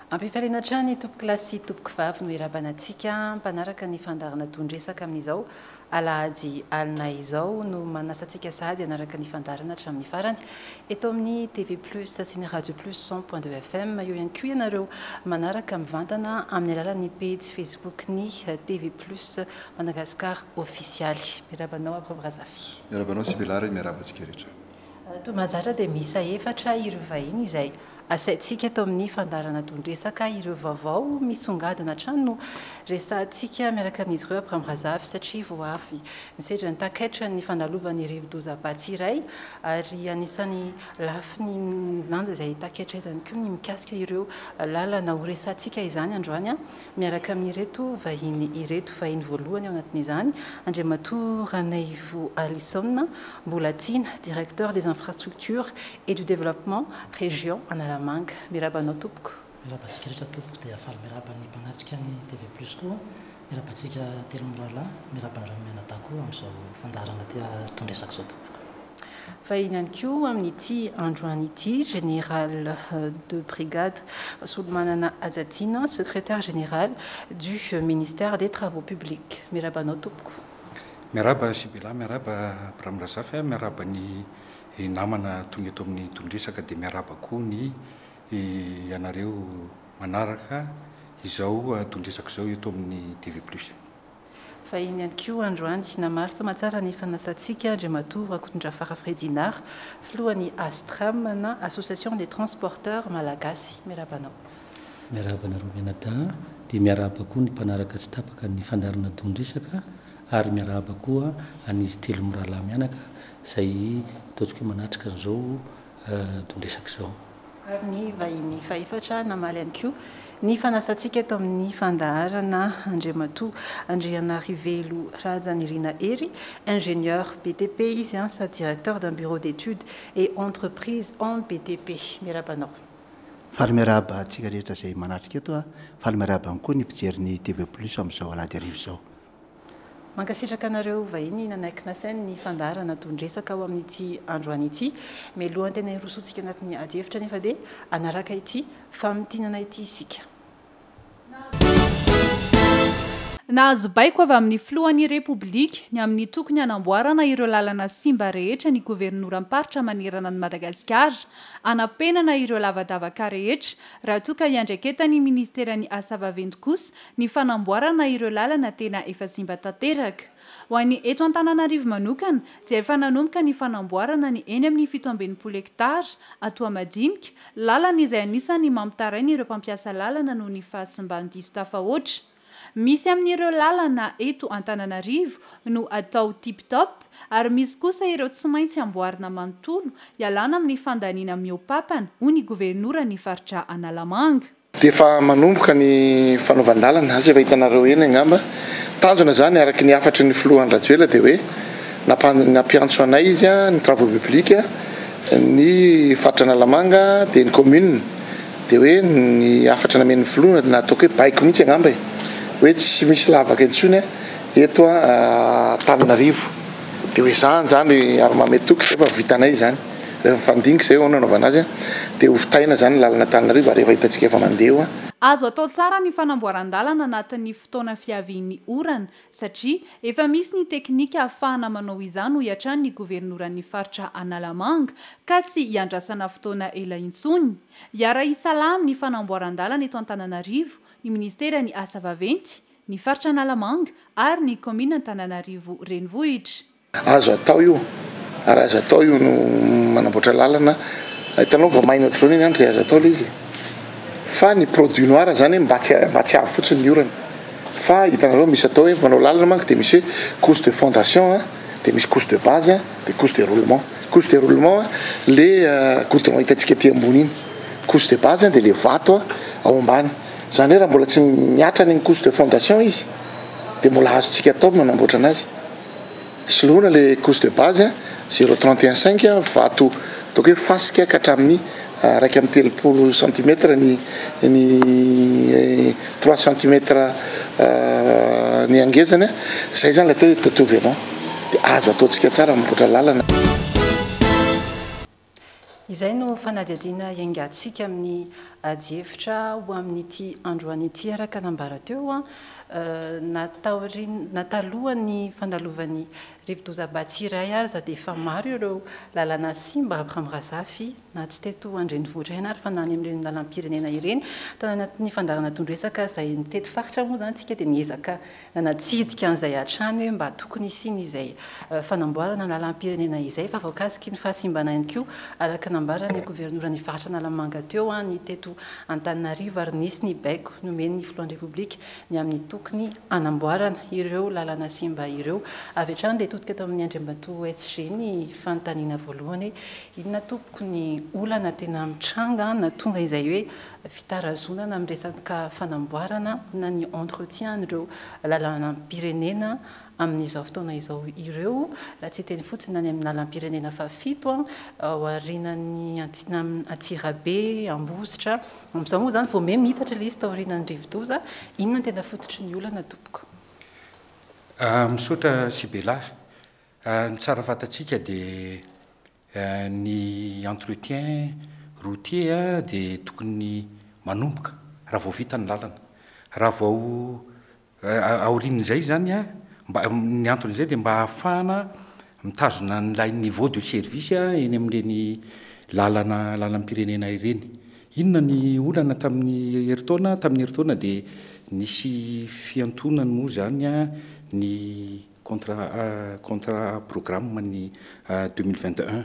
Ampifarina trany tompoko lasy tompoko vavy no irabanantsika mpanaraka ny fandarana tondresaka amin'izao alahady alina izao no manasantsika sady anaraka ny fandarana hatramin'ny farany eto amin'ny TV Plus sy ny Radio Plus 100.2 FM eo ihany koa ianareo manaraka mivantana amin'ny alalan'ny page Facebook ny TV Plus Madagasikara officialy. Mirabanao Abrazafi. Mirabanao Sibilary mirabantsika rehetra. Tomazatra dia misa efatra ireo vahiny izay asaintsika eto amin'ny fandarana tondresaka ireo vaovao misongadina hatrany no resantsika miaraka amin'izy ireo Abrazafi satria vao avy nisedra ny takaitra ny fandalovany rivo-dozabatsy iray ary anisany lafy ny lanja izay takaitra izany koa ny mikasika ireo lalana ho resantsika izany androany miaraka amin'ireto vahiny voalohany ao anatin'izany Andriamatoa Ranaivo Alisson mbola tiana directeur des infrastructures et du développement région Analamanga. Mirabanao tompoko. Mirabatsika rehetra tompoko dia afaly miraba ny mpanatrika ny TV Plus koa. Mirabatsika telo mirala, mirabana menatako amin'izao fandarana tondresaka izao tompoko. Vahiny ihany koa amin'ity androany ity général de brigade Solmanana Adjatina, secrétaire général du ministère des travaux publics. Mirabanao tompoko. Miraba Sibila, miraba Abrazafi, miraba ny namana tonga eto amin'ny tondresaka dia miaraba koa ny ianareo manaraka izao tondresaka izao eto amin'ny TV Plus. Vahiny ihany koa androany namaro somatsara ny fanasantsika Andriamatoa Rakotondravaka Fredinar, filohan'ny Astram na Association des transporteurs malagasy. Mirabanao. Mirabana Romenata dia miaraba koa ny mpanaraka tsy tapaka ny fandarana tondresaka ary miaraba koa an'izy telo mirala mianaka izay ataontsika manatrika an'izao tondresaka izao. Ary ny vahiny faefatra namaly ihany koa ny fanasantsika eto amin'ny fandaharana Andriamatoa Andrianarivelo Rajanirina Hery, ingénieur BTP izy sady directeur d'un bureau d'études et entreprise en BTP. Mirabanao. Faly miaraba antsika rehetra izay manatrika eto faly miaraba koa ny mpijery ny TV Plus amin'izao alahady arivo izao. Mankasitraka anareo vahiny nanaikina sainy ny fandarana tondresaka ao amin'ity androany ity mialohan'ny tena hirosotsika anatin'ny ady hevitra nefa dia anaraka ity famitinana ity isika. Nahazo baiko avy amin'ny filohan'ny Repoblika ny amin'ny tokony hanamboarana ireo lalana simba rehetra ny governoram-paritra manerana ny Madagasikara, anapenana ireo lavadavaka rehetra raha toa ka iandraiketany ministeran'ny asa vaventy kosa ny fanamboarana ireo lalana tena efa simba tanteraka. Ho an'ny eto Antananarivo manokana dia efa nanomboka ny fanamboarana ny eny amin'ny 17 hektara Atoamadinika, lalana izay anisany mampitaraina ireo mpampiasa lalana noho ny fahasimbany diso tafahoatra. Misy amin'ireo lalana eto Antananarivo no atao tip-top ary misy kosa ireo tsy maintsy amboarina manontolo ialana amin'ny fandaniana miopapana ho ny governora ny faritra Analamanga. Dia efa manomboka ny fanaovan-dalana azy efa hitanareo eny angamba. Tanjona zany araky ny afatry ny filohan'ny Rajoela dia hoe nampiantso anay izy ny travaux publics ny faritra Analamanga dia ny commune dia hoe ny afatra namen'ny filohana na ataoko hoe baiko mihitsy angamba hoe tsy misy lavaka intsony eto Antananarivo dia hoe zany ary mametoky efa vitanay zany rehefa fandinika izay nanaovana azy dia hovitaina zany lalana Antananarivo ary efa hitantsika efa mandeha. Azo atao tsara ny fanamboaran-dalana anatin'ny fotoana fiavian'ny orana satria efa misy ny teknika ahafahana manao izany ho iatran'ny ny governoran'ny faritra Analamanga ka tsy hiandrasana fotoana ela intsony. Iara isalamy ny fanamboaran-dalana eto Antananarivo, ny ministeran'ny asa vaventy, ny faritra Analamanga ary ny commune Antananarivo renivohitra. Azo atao io, ary azo atao io no manamboatra lalana. Hitanao vao maina ohatr'izao iny andro dia azo atao ilay izy. Fa ny produit noir zany mba tsy avy fotsiny ny orana. Fa hitanareo misy atao hoe fanao lalana manko dia misy couche de fondation dia misy couche de base dia couche de roulement. Couche de roulement le goudron hitantsika ety ambony iny. Couche de base dia le vato ao ambany. Zany hoe raha mbola tsy miatra ny couche de fondation izy dia mbola azontsika atao manamboatra anazy. Soloina le couche de base 0,31,5 vato ataoko hoe fasika ka hatramin'ny raiky amin'ny 30 cm ny 3 cm ny angezany izay zany le atao vianao dia azo ataontsika tsara mamboatra lalana. izay no fanadiadiana iangatsika amin'ny jefitra ho amin'ity androanyity araka nambara teo natalohany fandalovan'ny rivodoza-Batsiray aza dia efa maro ireo lalana simba Pramrazafy na tsy teto Andrenivohitra ihany ary fa nany amin'ireny lalam-pirenena ireny tao anatin'ny fandarana tondresaka izay nitety faritra moa zany tsika dia niezaka natsidika an'izay hatrany hoe mba tokony isiny izay fanamboarana lalam-pirenena izay fa voakasiky ny fahasimbana ihany koa araka nambarany governorany faritra Nalamanga teo ny teto Antananarivo ary nisy ny baiko nomen'ny filohan'ny Repoblika ny amin'ny tokony anamboarana ireo lalana simba ireo avy hatrany dia totika tao amin'ny Andriambato SG ny fanontaniana voalohany inona tompoko ny olana tena mitranga na tonga izay hoe fitarazonana amin'ny resaka fanamboarana na ny entretien ireo lalam-pirenena amin'izao fotoana izao ireo raha tsy teny fotsiny any amin'ny lalam-pirenena fa 7 ao aorinan'ny Antsirabe, Ambositra amin'izao moa zany vao me mitatra ilay izy tao aorinan'ny Rivodoza inona tena fototry ny olana tompoko misaotra Sibela ny tsara fatatsika dia ny entretien routier dia tokony manomboka raha vao vita ny lalana raha vao aorin'izay zany mba ny anton'izay dia mba ahafahana mitazona nylay niveau de service eny amin'ireny lalam-pirenena ireny inona ny olana tamin'ny herintaona dia nisy fiantonany moa zany ny contrat programme ny 2021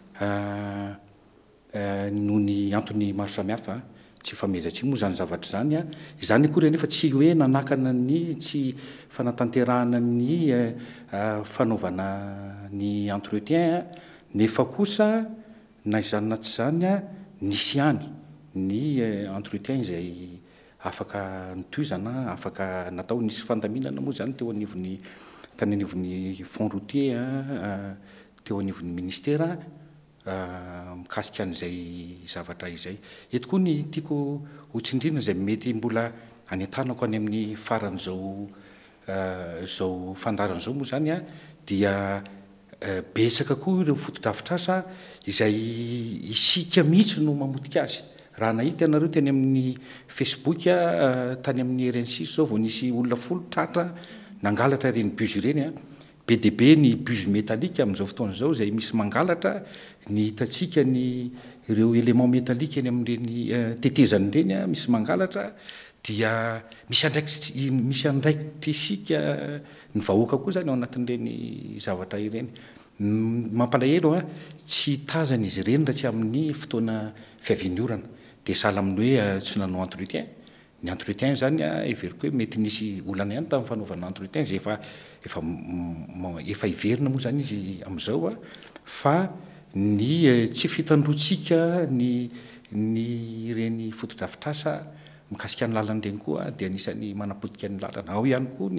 noho ny antony maro samihafa tsy famezatsy moa zany zavatra zany izany koa renefa tsy hoe nanakana ny tsy fanatanterahana ny fanaovana ny entretien nefa kosa na izany na tsy zany nisy any ny entretien izay afaka nitoizana afaka natao nisy fandaminana moa zany teo anivon'ny tany anivon'ny fond routier teo anivon'ny ministera mikasika an'izay zavatra izay eto koa ny tiako hotsindrina izay mety mbola anentanako any amin'ny faran'izao zao fandaran'izao moa zany dia betsaka koa ireo fotodrafitrasa izay isika mihitsy no mamotika azy raha nahita ianareo teny amin'ny Facebook tany amin'ny RN6 zao vao nisy olona folo tratra nangalatra ireny bus ireny be dia be ny bus métallique amin'izao fotoana izao izay misy mangalatra ny hitatsika ny ireo élément métallique eny amin'ireny tetezany ireny misy mangalatra dia misy andraikitrisika ny vahoaka koa zany ao anatin'ireny zavatra ireny mampalahelo tsy tazana izy ireny raha tsy amin'ny fotoana fiaviniorana dia sahala amin'ny hoe tsy nanao entretien ny entretien zany everiko hoe mety nisy olana ihany tamin'ny fanaovana entretien zay efa iverina moa zany izy amin'izao fa ny tsy fitandrotsika ny ireny fotodrafitrasa mikasika ny lalana ireny koa dia anisany manapotika ny lalana ao ihany koa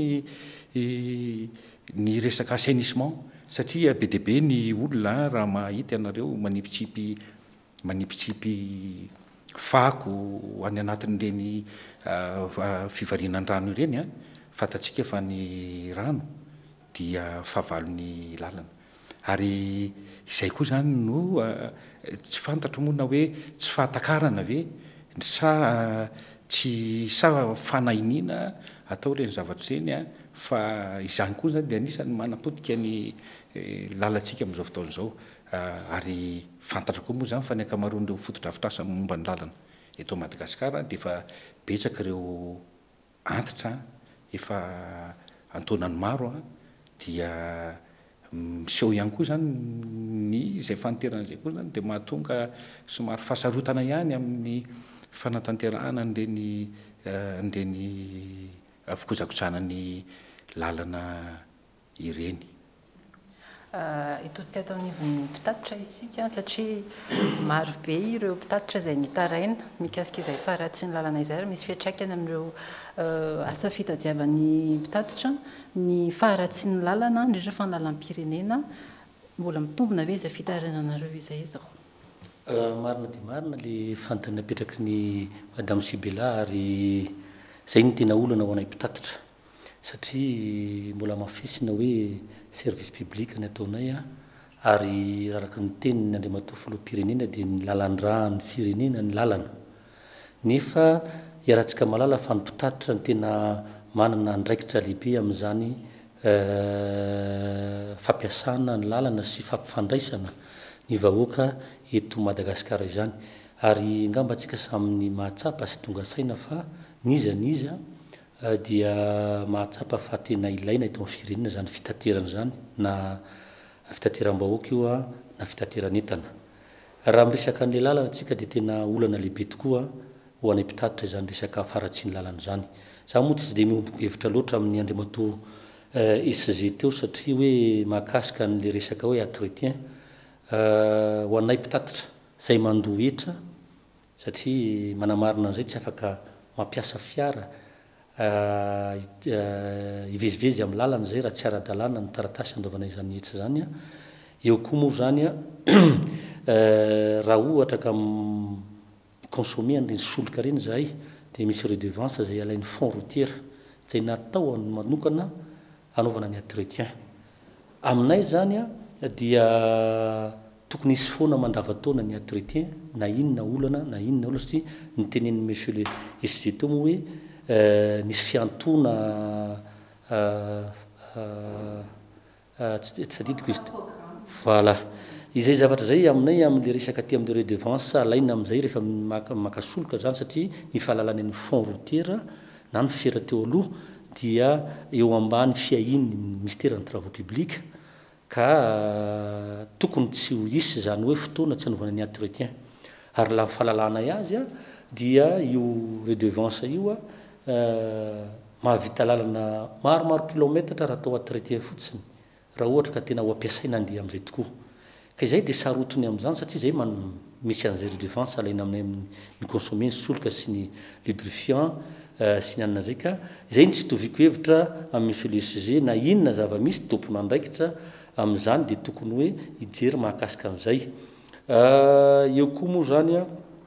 ny resaka assainissement satria be dia be ny olona raha mahita ianareo manipitsipy fako any anatin'ireny fivarianan-drano ireny fatatsika fa ny rano dia fahavalon'ny lalana ary izay koa zany no tsy fantatro moa na hoe tsy fahatakarana ve sa tsy sa fanahinina atao ireny zavatra ireny fa izany koa zany dia anisany manapotika ny lalantsika amin'izao fotoana izao ary fantatra koa moa zany fa ny ankamaroan'ireo fotodrafitrasa momba ny lalana eto Madagasikara dia efa betsaka ireo antitra efa antonany maro dia miseho ihany koa zany ny izay fanoterana izay koa zany dia mahatonga somary fahasarotana ihany amin'ny fanatanterahana nireny fikojakotranany lalana ireny itotika tao anivon'ny mpitatitra isika satria maro be ireo mpitatitra izay nitaraina mikasika izay faratsy ny lalana izay ary misy fiantraikany amin'ireo asa fitadiavan'ny mpitatitra ny faratsy ny lalana indrindra fa ny lalam-pirenena mbola mitombona ve izay fitarainanareo izay zao marina dia marina le fanontaniana apetraky ny madame Sibela ary zay ny tena olana ho anay mpitatitra satria mbola mafisina hoe service public ny ataonay ary araka ny teniny andriamatoa filoham-pirenena dia ny lalan-dra ny firenena ny lalana nefa iarahantsika malala fa nypitatitra ny tena manana ndraikitra lehibe amin'izany fampiasana ny lalana sy fampifandraisana ny vahoaka eto Madagasikara izany ary ngamba antsika saminy mahatsapa sy tonga saina fa niza dia mahatsapa fa tena ilaina eto amin'ny firenena zany fitaterana zany na fitateram-bahoaka io na fitateran'entana raha miresaka an'le lalana antsika dia tena olana lehibe tokoa ho anay mpitatitra izany resaka faratsy ny lalana zany za moa tsy dia miomboko hevitra loatra amin'ny andriamatoa SG teo satria hoe mahakasika n'le resaka hoe entretien ho anay mpitatitra zay mandoa etra satria manamarina an'izay tsy afaka mampiasa fiara ivezivezy amin'ny lalana zay raha tsy ara-dalàna ny taratasy andaovana izany etra zany eo koa moa zany raha ohatra ka consommer an'ireny solika reny zahay dia misy redevance zay alain'ny fond routière zay natao manokana anaovana ny entretien aminay zany dia tokony isy foana mandavataona ny entretien na inona olana na inona olana satria nytenen'ny monsieur le SG teo moa hoe nisy fiantona tsy tadidiko izy voilà izay zavatra zay aminay amin'le resaka ty amin'ny redevance alaina amin'izay rehefa makasoloka zany satria ny fahalalana ny fond routière na ny fiera teo aloha dia eo ambany fiahiny ministère ny travaux publics ka tokony tsy ho isy zany hoe fotoana tsy anaovana ny entretien ary laha fahalalana azy dia io redevance io mahavita lalana maromaro kilometatra raha atao entretien fotsiny raha ohatra ka tena ho ampiasaina andeha amin'izay tokoa ka izay dia sarotony amin'izany satria zay misy an'izay redevance alaina aminay ny consommer ny solika sy ny lubrifiant sy ny anina zay ka izay ny tsy toviko hevitra amin'ny monsieur le SG na inona zava-misy tompona andraikitra amin'izany dia tokony hoe hijery mahakasika an'izay eo koa moa zany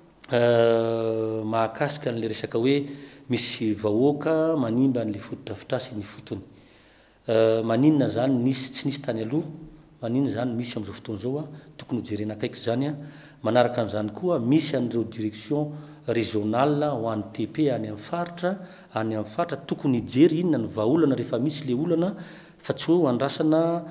mahakasika n'le resaka hoe misy vahoaka manimba n'le fotodrafitrasy ny fotony maninona zany nisy tsy nisy tany aloha maninona zany misy amin'izao fotoana zao tokony hojerena akaiky zany manaraka an'izany koa misy an'ireo direction régionale ho an'ny TP any amin'ny faritra tokony hijery inona ny vahaolana rehefa misy le olana fa tsy hoe andrasana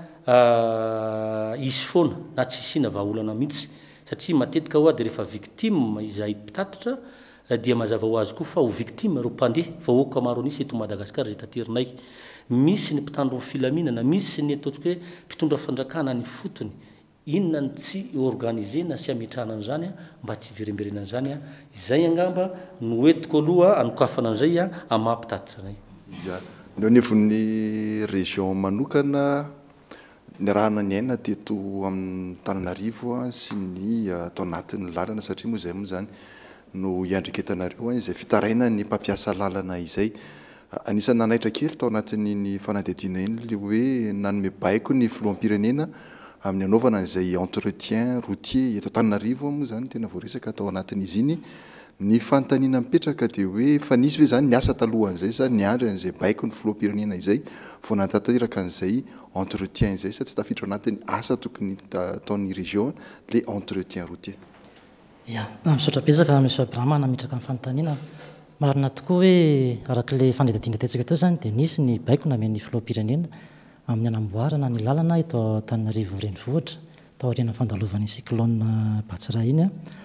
isy foana na tsy isina vahaolana mihitsy satria matetika hoa dia rehefa victime izay mpitatitra dia mazava ho azy koa fa ho victime reo mpandeha vahoaka maro anisy eto Madagasikara zay taterinay misy ny mpitandro ny filaminana misy ny ataontsika hoe mpitondra fandrakana ny fotony inona ny tsy organisena sy ametrahana an'izany mba tsy iveremberenana an'izany izay angamba no etiko aloha anokafana an'izay amaha-mpitatitra anay neo nevon'ny région manokana ny rahana ny aina teto amin'ny Tananarivo sy ny atao anatin'ny lalana satria moa zay moa zany no iandriketanareo izay fitaraina ny mpampiasa lalana izay anisan'ny nanaitra kely tao anatin'ny fanadidina iny le hoe nanome baiko ny filoham-pirenena amin'ny anaovana an'izay entretien routier eto Tananarivo moa zany tena voaresaka atao anatin'izy iny ny fanontaniana mipetraka dia hoe fa nisy hoe zany niasa talohan'izay sa niandry an'izay baiko ny filoham-pirenena izay vao natateraka an'izay entretien izay sa tsy tafiditra anatin'ny asa tokony ataon'ny région le entretien routier ia misaotra-pezaka monsieur Abraham namitraka amin'ny fanontaniana marina tokoa hoe arak'le fanedadiana tetsika teo zany dia nisy ny baiko namen'ny filoham-pirenena amin'ny anamboarana ny lalana eto Antananarivo renivohitra tao aoriana fandalovany cyclone Batsira iny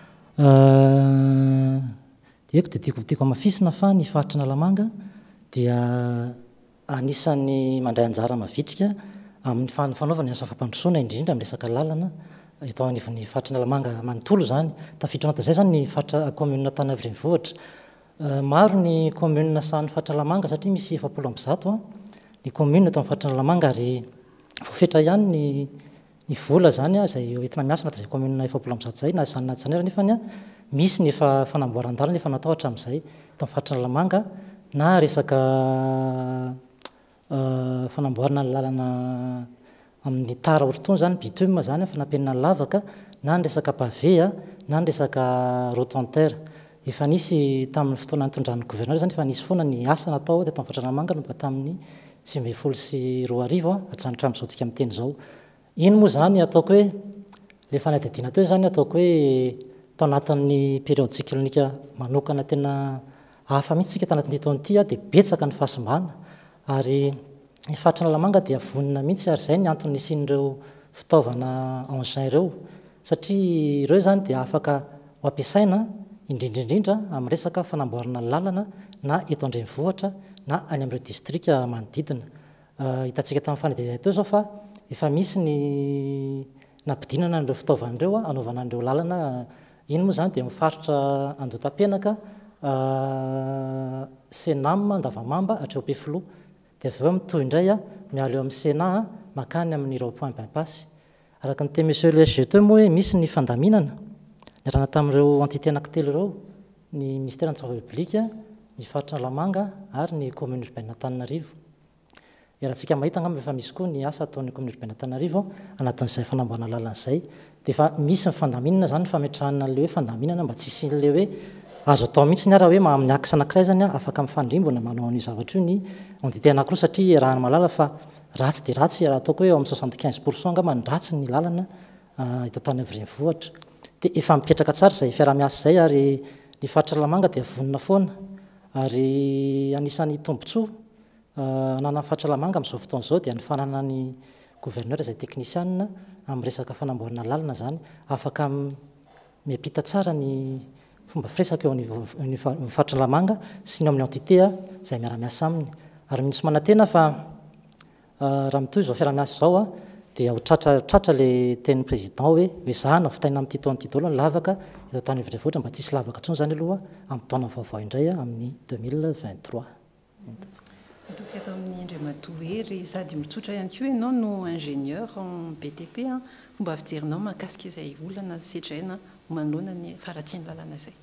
dia eko dia tiako amafisina fa ny faritra Nalamanga dia anisan'ny mandray anjara mavitrika amin'ny fanaovana asa fampandrosoana indrindra amin'ny resaka lalana eto anivon'ny faritra Nalamanga manontolo zany tafiditra anatin'izay zany ny faritra commune Antananarivo renivohitra maro ny commune sahan'ny faritra Nalamanga satria misy 700 ny commune eto amin'ny faritra Nalamanga ary voafetra ihany ny vola zany zay entina miasa anatin'izay commune 700 zay na zany na tsy zany nefa misy ny efa fanamboaran-dalana efa natao hatramin'izay eto amin'ny faritra Nalamanga na resaka fanamboarana ny lalana amin'ny tara ortony zany bitume zany fanampenana ny lavaka na ny resaka pavé na ny resaka rotonterre efa nisy tamin'ny fotoana nitondran'ny gouverneur zany efa nisy foana ny asa natao teto amin'ny faritra Nalamanga nomboka tamin'ny 2012 hatramin'izao tsika miteny zao iny moa zany ataoko hoe le fanadidina teo zany ataoko hoe tao anatin'ny période cyclonika manokana tena hafa mihitsy tsika tanatin'ity taon'ity dia betsaka ny fahasimbana ary ny faritra Analamanga dia vonina mihitsy ary zay ny antony nisian'ireo fitaovana engin ireo satria ireo zany dia afaka ho ampiasaina indrindraindrindra amin'ny resaka fanamboarana lalana na eto andrenivohitra na any amin'ireo distrika manodidina. Hitantsika tamin'ny fanadidina teo zao fa efa misy ny nampidinana an'ireo fitaovan'ireo anaovana an'ireo lalana. Iny moa zany dia mifaritra Andotapenaka, Senam, Ndavamamba hatreo Ampefiloha. Dia avy eo mitohy indray miala eo amin'ny Sena makany amin'ny rond-point bypass. Araka ny teny monsieur le SG teo moa hoe misy ny fandaminana niarahana tamin'ireo entité anankitelo ireo, ny ministère des travaux publics, ny faritra Analamanga ary ny commune urbaine Antananarivo. Iarahantsika mahita angamba efa misy koa ny asa ataon'ny commune urbaine Antananarivo anatin'izay fanamboarana lalana izay. Dia efa misy ny fandaminana zany fametrahana le hoe fandaminana mba tsy isin'le hoe azo atao mihitsy ny ara hoe amin'ny akisa anankiray zany afaka mifandrimbona manao an'io zavatra io ny entité anankiroa satria raha malala fa ratsy dia ratsy raha ataoko hoe amin'ny 75% angamba ny ratsy ny lalana eto tany Avirenivohitra. Dia efa mipetraka tsara izay fiaraha-miasa izay ary ny faritra Analamanga dia vonona foana ary anisan'ny tombontsoa anana faritra Analamanga amin'izao fotoana izao dia ny fananany gouverneur izay teknisianina amin'ny resaka fanamboarana lalana zany afaka miampita tsara ny fomba firesaka eo amin'ny faritra Analamanga sy ny amin'ny entité izay miara-miasa aminy. Ary misy manantena fa raha mitohy izao fiara-miasa izao dia ho tratra le tenin'ny président hoe zahana fitaina amin'ity taon'ity daholo ny lavaka eto tany Avirenivohitra mba tsisy lavaka intsony zany aloha amin'ny taona vaovao indray amin'ny 2023. Mitotika atao amin'ny Andriamatoa hery sady mitsotra ihany koa ianao no ingénieur en BTP, fomba fijerinao mahakasika izay olana setraina manoloana ny faratsiany lalana izay.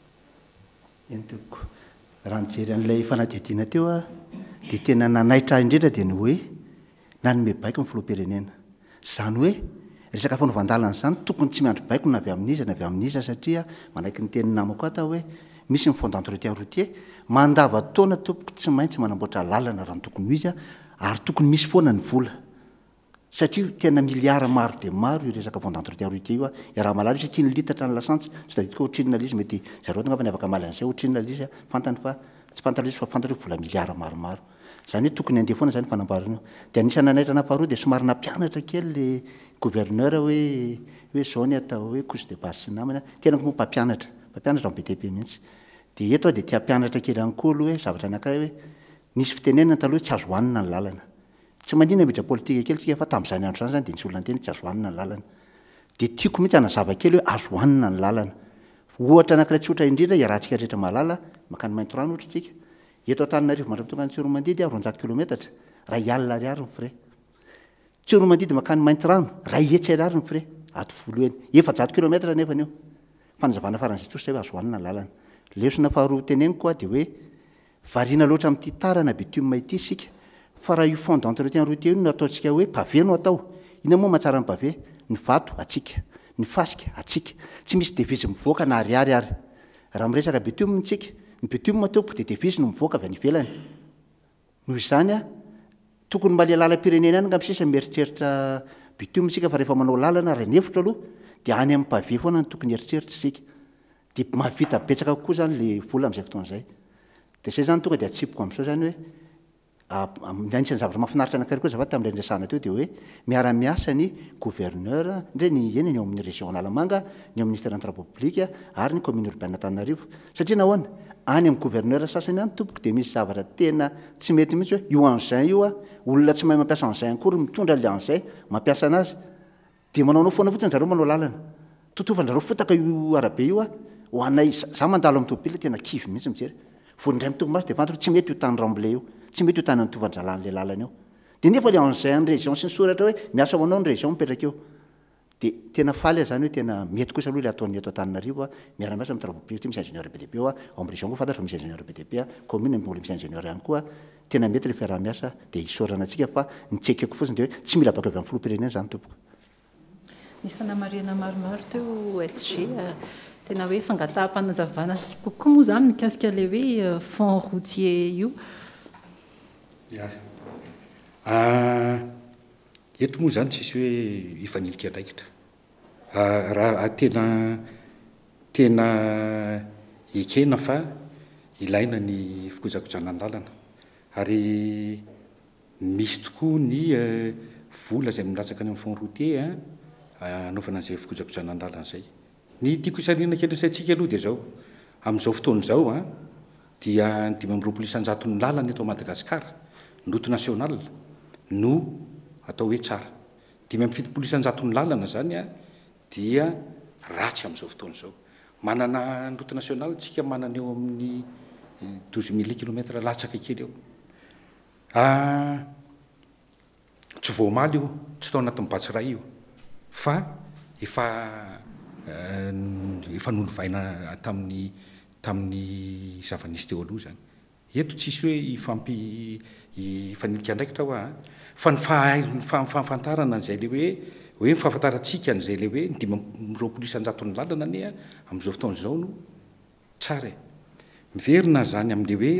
Entoko raha mijery an'ilay fanadihadiana teo dia tena nanaitra indrindra dia ny hoe nanome baiko ny filoham-pirenena. Zany hoe resaka fanaovan-dalana zany tokony tsy miandry baiko na avy amin'iza na avy amin'iza satria manaiky ny teny namako atao hoe misy ny fond d'entretien routier mandava-taona tompoko tsy maintsy manamboatra lalana raha ny tokony ho izy ary tokony misy foana ny vola satria tena miliara maro dia maro io resaka fond d'entretien routier io raha malala satria ny litatra ny lasantsy tsy tadidiko ohatrinina lizy mety zareo angamba ny afaka malany izay ohatrinina lizy fantany fa tsy fantany lizy fa fantany vola miliara maromaro. Zany hoe tokony andeha foana zany fanamboarana io. Dia anisany nanaitra faharoa dia somary nampianatra kely le gouverneur hoe zao ny atao hoe couche de base sy namana tena moa mpampianatra amin'ny BTP mihitsy. Dia eto dia tia mpianatra kely ihany koa aloha hoe zavatra anankiray hoe nisy fitenenana taloha hoe tsy azo hohanina ny lalana. Tsy manina midra politika kely tsika fa tamin'izany andro zany dia nisy olona teny tsy azo hohanina ny lalana. Dia tiako mihitsy hanazava kely hoe azo hohanina ny lalana. Ohatra anankiray tsotra indrindra iarahantsika rehetra mahalala makany Maintorano ohatra tsika. Eto Antananarivo mandram-tonga ny Tsiromandidy 400 km, ray alina ariary ny frais. Tsiromandidy makany Maintorano, ray hetsy ariary ny frais. Ato voalohany 400 km nefa io. Fanazavana faran'izay tsotra hoe azo hohanina ny lalana. Lesona faharoa teneniko koa dia hoe variana loatra amin'ity tarana bitume ity sika fa raha io fond d'entretien routier io no ataontsika hoe pavé no atao. Ina moa mahatsara ny pavé? Ny vato atsika, ny fasika atsika. Tsy misy devise mivoaka na ariary ary. Raha miresaka bitume tsika, ny bitume tompoko dia devise no mivoaka avy any ivelany. Noho izany tokony mba le lalam-pirenena any ngam sisa mieritreritra bitume sika fa rehefa manao lalana ray nevitra aloha dia any amin'ny pavé foana no tokony eritreritra sika. Dia mahavita betsaka kokoa zany le vola amin'izay fotoana izay. Dia izay zany tonga dia atsipoko amin'izao zany hoe anisany zavatra mahafinaritra anankiray koa zavatra tamin'ilay resahana teo dia hoe miara-miasa ny gouverneur ndre ny eny amin'ny région Analamanga, ny amin'ny ministère des travaux publics ary ny commune urbaine Antananarivo. Satria nahoana any amin'ny gouverneur sasany any tompoko dia misy zavatra tena tsy mety mihitsy hoe io engin io olona tsy mahay mampiasa engin akory mitondra le engin mampiasa anazy dia manao foana fotsiny zareo manao lalana. Totofandrareo fotaka io arabe io ho anay za mandalo amin'ny tobily tena kivy mihitsy mijery. Voandray mitoko masy dia fantatra tsy mety io tany Ramblay io, tsy mety io tany Antovan-Dralan'le lalana io. Dia nefa le engin ny région sy ny soratra hoe miasa ho anao ny région mipetraka eo. Dia tena faly zany hoe tena mety kosa aloha le ataon'ny eto Antananarivo miara-miasa amin'ny travaux publics misy ingénieur BTP ao amin'ny région koa fantatra fa misy ingénieur BTP commune mbola misy ingénieur ihany koa tena mety le fiaraha-miasa dia hisorana antsika fa ny tsekeko fotsiny dia hoe tsy mila baka avy amin'ny filoham-pirenena zany tompoko. Nisy fanamarihana maromaro teo SG tena hoe fangataham-panazavana kokoa moa zany mikasika le hoe fond routier io. eto moa zany tsisy hoe ifanilika andraikitra raha tena ekena fa ilaina ny fikojakojanany lalana ary misy tokoa ny vola izay milatsaka any amin'ny fond routier anaovana an'izay fikojakojanany lalana zay ny tiako isarina kely saintsika aloha dia zao amin'izao fotoana izao dia 5 isan-jaton'ny lalana eto Madagasikara route nationale no atao hoe tsara 5 isan-jaton'ny lalana zany dia ratsy amin'izao fotoana izao manana route nationale tsika manana eo amin'ny 12 000 kilometra latsaka kely eo tsy voamaly io tsy tao anatin'ny batsiray io fa efa nolovaina tamin'ny zava-nisy teo aloha zany eto tsisy hoe ifanilika andraikitra fa ny fahafantarana an'izay le hoe mifahafantarantsika an'izay le hoe 5 isan-jaton'ny lalana ane amin'izao fotoana izao no tsara miverina zany amin'le hoe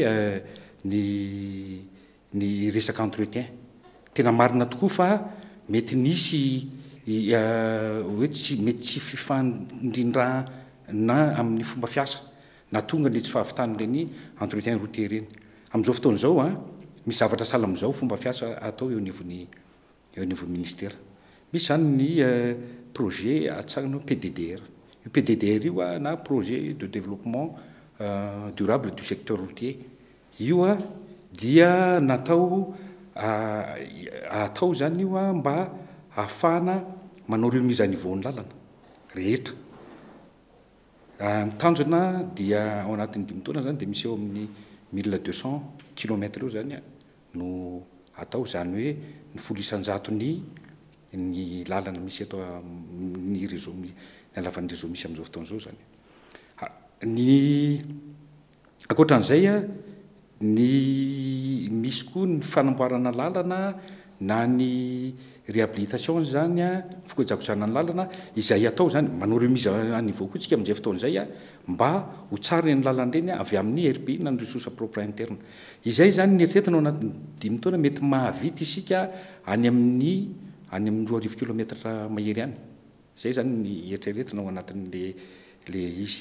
ny resaka entretien tena marina tokoa fa mety nisy hoe mety tsy fifandrindrana amin'ny fomba fiasa na tonga le tsy fahavitan'ireny entretien routier reny amin'izao fotoana izao misy zavatra sala amin'izao fomba fiasa atao eo anivon'ny ministera misy zany ny projet atsarana PDDR io PDDR io na projet de développement durable du secteur routier io dia natao atao zany io mba ahafahana manao remise à niveau ny lalana rehetra mitanjona dia ao anatin'ny 5 taona zany dia misy eo amin'ny 1200 kilometra eo zany no atao zany hoe ny 10 isan-jatony ny lalana misy eto ny réseau ny alavan'ny réseau misy amin'izao fotoana izao zany ny ankoatran'izay ny misy koa ny fanamboarana lalana na ny réhabilitation zany fikojakojanany lalana izay atao zany manao remise à niveau koa tsika amin'izay fotoana izay mba ho tsara ny lalana reny avy amin'ny RPI na ny ressource propre interne izay zany ny eritreretana ao anatin'ny 5 taona mety mahavita isika any amin'ny 20 kilometra mahery any zay zany ny eritreretana ao anatin'le izy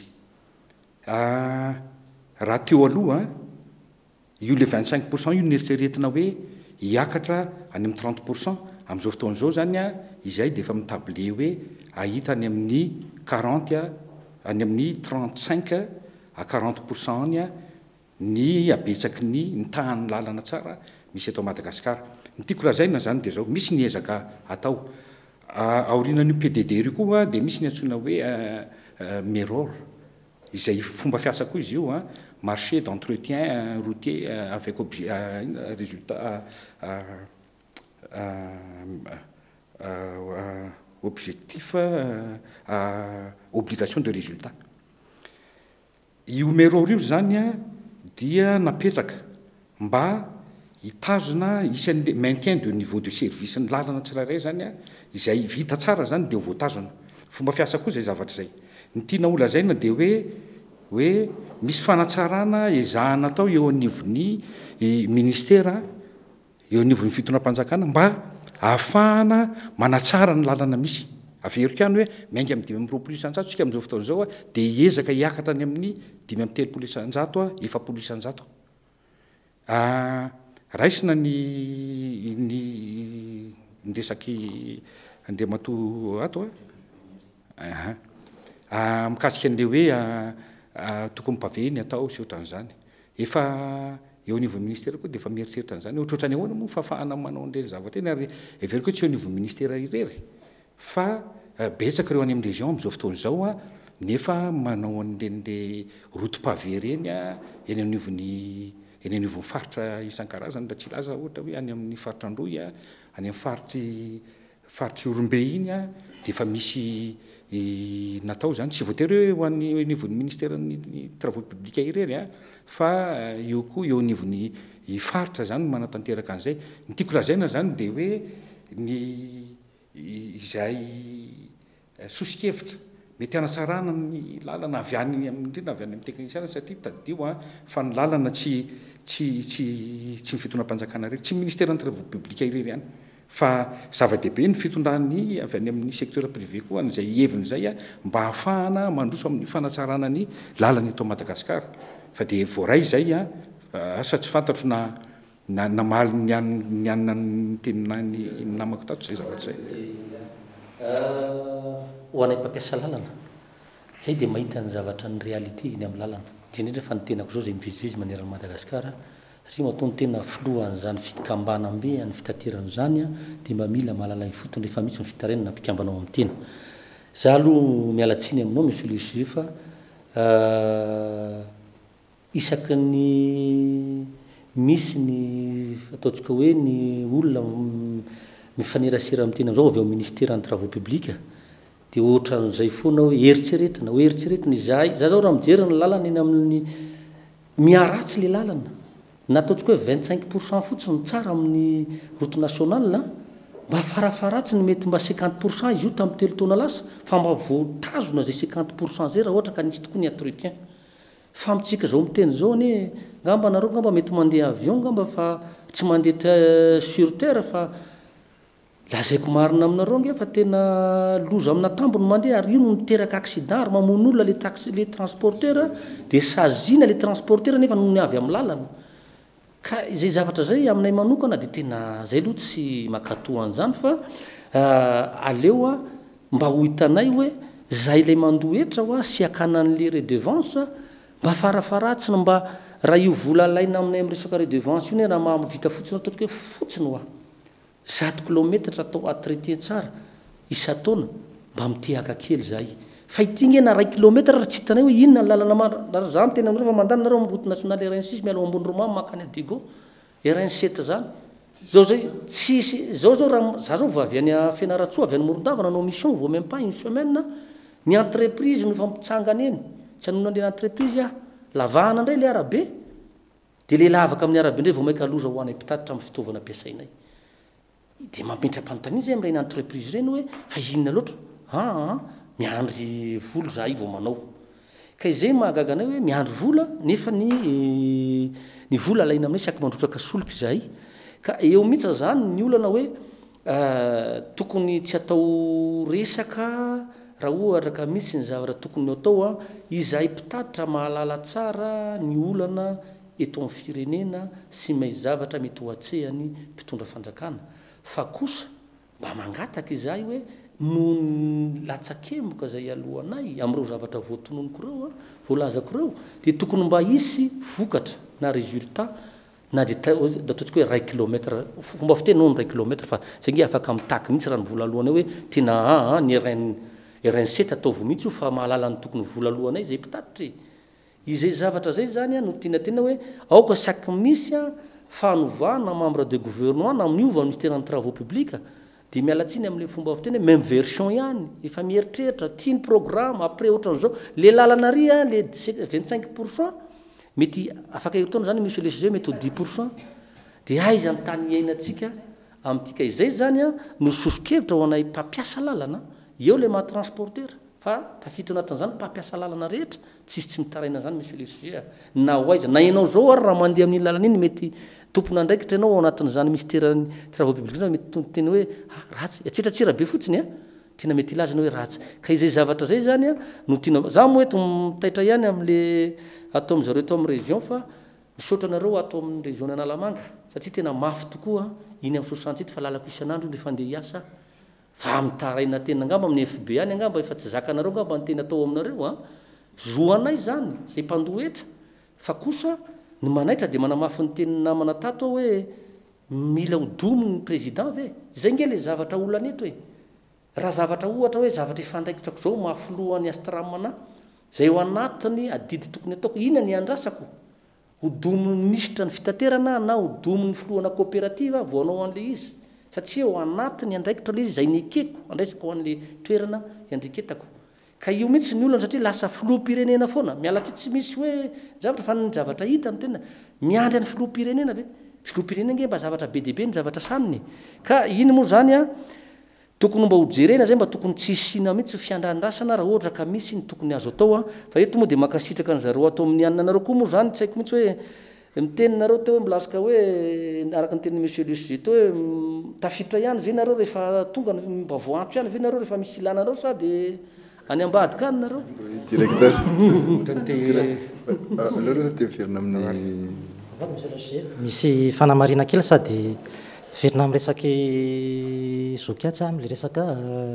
raha teo aloha io le 25% io ny eritreretina hoe hiakatra any amin'ny 30% amin'izao fotoana izao zany izay dia efa mitable hoe ahita any amin'ny 40 any amin'ny 35 à 40% any ny abetsaky ny tahan'ny lalana tsara misy eto Madagasikara ny tiako rahazaina zany dia zao misy ny ezaka atao aorianan'io PDDR io koa dia misy ny antsoina hoe MEROR izay fomba fiasa koa izy io marché d'entretien routier avec résultat objectif obligation de résultat io MEROR io zany dia napetraka mba hitazona isan'le maintien de niveau de service ny lalana tsirairay zany izay vita tsara zany dia voatazona fomba fiasa koa zay zavatra zay ny tiana olazaina dia hoe misy fanatsarana ezahana atao eo anivon'ny ministera eo anivon'ny fitonam-panjakana mba ahafahana manatsara ny lalana misy averiko ihany hoe mainga amin'ny 5 isan-jato tsika amin'izao fotoana izao dia hiezaka hiakatra any amin'ny 5 isan-jato 7 isan-jato raisina ny ndesaky Andriamatoa ato mikasika an'le hoe tokony mpaveny atao sy ohatran'izany efa eo anivon'ny ministera koa dia efa mieritreritra an'izany ohatrohatrany ahoana moa fahafahana manao an'ireny zavatra eny ary everiko hoe tsy eo anivon'ny ministera irery fa betsaka ireo any amin'ny région amin'izao fotoana izao nefa manao an'ireny route pavé reny eny anivon'ny faritra isan-karazany da tsy laza ohatra hoe any amin'ny faritra Androy any amin'ny faritra Orombe iny dia efa misy natao zany tsy voatery hoe ho an'ny anivon'ny ministera ny travaux publics irery fa eo koa eo anivon'ny faritra zany manatanteraka an'izay ny tiako lazaina zany dia hoe ny izay sosikevitra mety hanatsarana ny lalana avy any indrindra avy any amin'ny teknisiana satria tadio fa ny lalana tsy ny fitonam-panjakana rery tsy ministera ny travaux publics irery ihany fa zava-dehibe ny fitondrany avy any amin'ny secteur privé koa n'izay heviny zay a mba hahafahana mandroso amin'ny fanatsarana ny lalany eto Madagasikara fa de voaray zay a asa tsy fantatro na namaly ny anina ny tenina ny namako tato zay zavatra zay ho anay mpampiasa lalana zay de mahita ny zavatra ny réalité iny amin'ny lalana indrindra fa ny tenako zao zay mivizivizy maneran'ny Madagasikara satria mahatonga tena filohan'izany fikambanam-be any fitateran'izany a dia mba mila mahalala ny fotony rehefa misy ny fitarenana mpikambanao amin'ny tena za aloha mialatsiny aminao monsieur le juge fa isaky ny misy ny ataontsika hoe ny olona mifanerasera amin'ny tena am'izao avy ao ministère ny travaux publics dia ohatran'izay foana hoe eritseretina izahay za zao raha mijery ny lalana eny amin'ny miaratsy le lalana nataontsika hoe 25% fotsiny ny tsara amin'ny route nationale mba farafaratsy ny mety mba 50% izy io tamin'ny telo taona lasa fa mba voatazona zay 50% zay raha ohatra ka nisy tokoa ny entretien fa mitsika zao miteny zao ane ngamba nareo ngamba mety mandeha avion ngamba fa tsy mandeha sur terre fa lazaiko marina aminareo nge fa tena loza amina tambony mandeha ary io no miteraka accident ary mamono olona le transporteur dia sazina le transporteur nefa no ny avy amin'ny lalana ka izay zavatra zay aminay manokana dia tena zay aloha tsy makatoa an'izany fa aleo a mba ho hitanay hoe zay ilay mandohetra ho a sy akana n'le redevance mba farafaratsiny mba raha io vola laina aminay amin'ny resaka redevance io ne raha mahavita fotsiny ataontsika hoe fotsiny ho a 100 kilometatra atao atraité tsara isa-taona mba mitehaka kely zay fa itigny na 1 kilometra raha tsy hitanay hoe inona ny lalana za miteny aminareo fa mandany nareo amin'ny route nationale RN6 miala ambony Romamo makany Digo RN7 zany zao zay tsisy zao raha za zao vao avy any Fianaratsoa avy any Morondava nanao mission vao même pas une semaine ny entreprise no fampitsangana eny tsy anona le entreprise a lavahana indray le arabe dia le lavaka amin'ny arabe indray vao maika loza ho anay mpitatitra amin'ny fitaovana ampiasainay dia mampetram-panontania zay amin'ireny entreprise ireny hoe fa inona loatra miandry vola za io vao manao ka izay mahagaga anay hoe miandry vola nefa ny vola alaina aminay saky mandrotraka solika zay ka eo mihitsy zany ny olana hoe tokony tsy atao resaka raha ohatra ka misy ny zavatra tokony atao a izay mpitatitra mahalala tsara ny olana eto amin'ny firenena sy may zavatra mety ho atsehany mpitondra fanjakana fa kosa mba mangataka izahay hoe no latsakemoka zay alohanay amin'ireo zavatra voatononoko reo voalazako reo dia tokony mba hisy vokatra na résultat na dia ataontsika hoe 1 kilometra fomba fitenao ny 1 kilometra fa zay nge afaka mitaky mihitsy raha ny vola alohanay hoe tena ny RN7 ataovy mihitsy io fa mahalala ny tokony vola alohanay zay mpitatitra izay zavatra zay zany no tianatena hoe aoka saky misy fanovana membre de gouvernement na miova ministère ny travaux publics dia mialatsiny amin'le fomba fiteny hoe même version ihany efa mieritreritra tiany programme après ohatran'izao le lalana ry le 25% mety afaka heritaona zany monsieur le juge mety ho 10% dia aiza ny tany iainantsika amin'ity ka izay zany no sosokevitra ho anay mpampiasa lalana eo le mahatransporteur fa tafiditra anatin'izany mpampiasa lalana rehetra tsisy tsy mitaraina zany monsieur le juge na ho aiza na ianao zao ary raha mandeha amin'ny lalana iny mety tompona ndraikitra ianao ao anatin'izany ministère travaux publics zany mety tena hoe ratsy atsitratsira be fotsiny tena mety ilaza anao hoe ratsy ka izay zavatra zay zany no tiana za moa eto mitaitra ihany amin'le atao amin'izareo eto amin'ny région fa misaotra anareo atao amin'ny région Analamanga satria tena mafy tokoa iny amin'ny 68 fa lalako isan'andro rehefa andeha hiasa fa mitaraina tena angamba amin'ny FB any angamba efa tsy zakanareo angamba ny tena atao aminareo zoanay zany zay mpandohetra fa kosa ny manaitra dia manamafy ny teny namana tato hoe mila hodominy ny président ve zay nge le zavatra olana eto hoe raha zavatra ohatra hoe zavatra ifandraikitrako zao mahafilohany astramana zay ho anatiny adidy tokony ataoko ina ny andrasako hodominy ministra ny fitaterana na hodominy filohana coopérative vao anao an'le izy satria ho anatiny andraikitra le izy zay nikeko andraisako ho an'le toerana iandriketako ka io mihitsy ny olona satria lasa filoham-pirenena foana miala tsy misy hoe zavatra fa ny zavatra hita ny tena miandry any filoham-pirenena ve filoham-pirenena nge mba zavatra be deaibe ny zavatra saminy ka iny moa zany tokony mba hojerena zay mba tokony tsy isina mihitsy fiandrandrasana raha ohatra ka misy ny tokony azo atao fa eto moa dia makasitraka ny zareo atao amin'ny anina anareo koa moa zany tsy haiko mihitsy hoe miteninareo teo hoe milasika hoe araka nyteny monsieur Lucie teo hoe tafitra ihany ve nareo rehefa tonga mba voantso ihany ve nareo rehefa misy ilanareo sady any ambadika any nareo directeur te miverina amin'ny misy fanamarina kely sady verina amin'ny resaky zokiatsy am'le resaka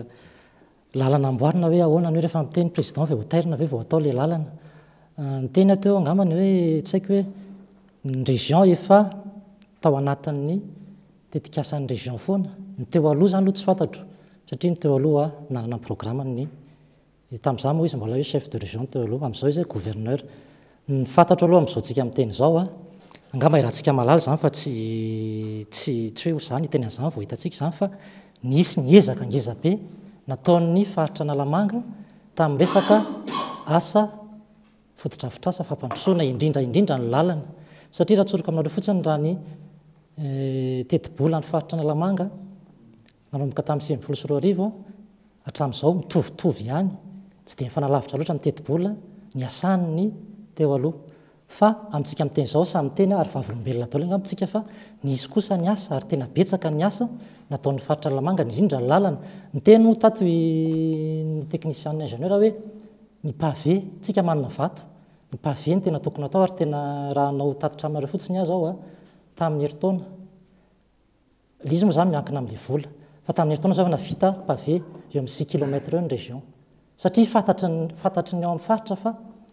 lalana amboarina hoe ahoana ny hoe rehefa miteny président ve voatairina ve vao atao le lalana ny teny ateo angambany hoe tsy haiko hoe ny région efa tao anatin'ny tetikasan'ny région foana ny teo aloha zany aloha tsy fantatro satria ny teo aloha nanana programme ny tamin'izao moa izy mbola hoe chef de région teo aloha amin'izao izy gouverneur ny fantatro aloha amin'izao tsika miteny zao angamba irahantsika malala zany fa tsy hoe zany teny an'izany vao hitantsika zany fa nisy ny ezaka ngezabe nataon'ny faritra Analamanga tamin'ny resaka asa fotodrafitrasa fampandrosoana indrindra ny lalana satria raha tsoroka aminareo fotsiny raha ny tetibola ny faritra Analamanga nanomboka tamin'ny 2024 hatramin'izao mitovitovy ihany tsy dia mifanalavitra loatra amin'ny tetibola ny asan'ny teo aloha fa amintsika miteny izao samy teny ary vavolombelona atao le angambontsika fa nisy kosa ny asa ary tena betsaka ny asa nataon'ny faritra Analamanga indrindra ny lalana miteny moa tato ny technicien ingénieur hoe ny pavé tsika manana vato ny pavé ny tena tokony atao ary tena raha anao tatitra aminareo fotsiny aho tamin'ny heritaona lizy moa zany miankina amin'le vola fa tamin'ny heritaona zao navita pavé eo amin'ny 6 kilomètre eo ny région satria fantatry ny ao amin'ny faritra fa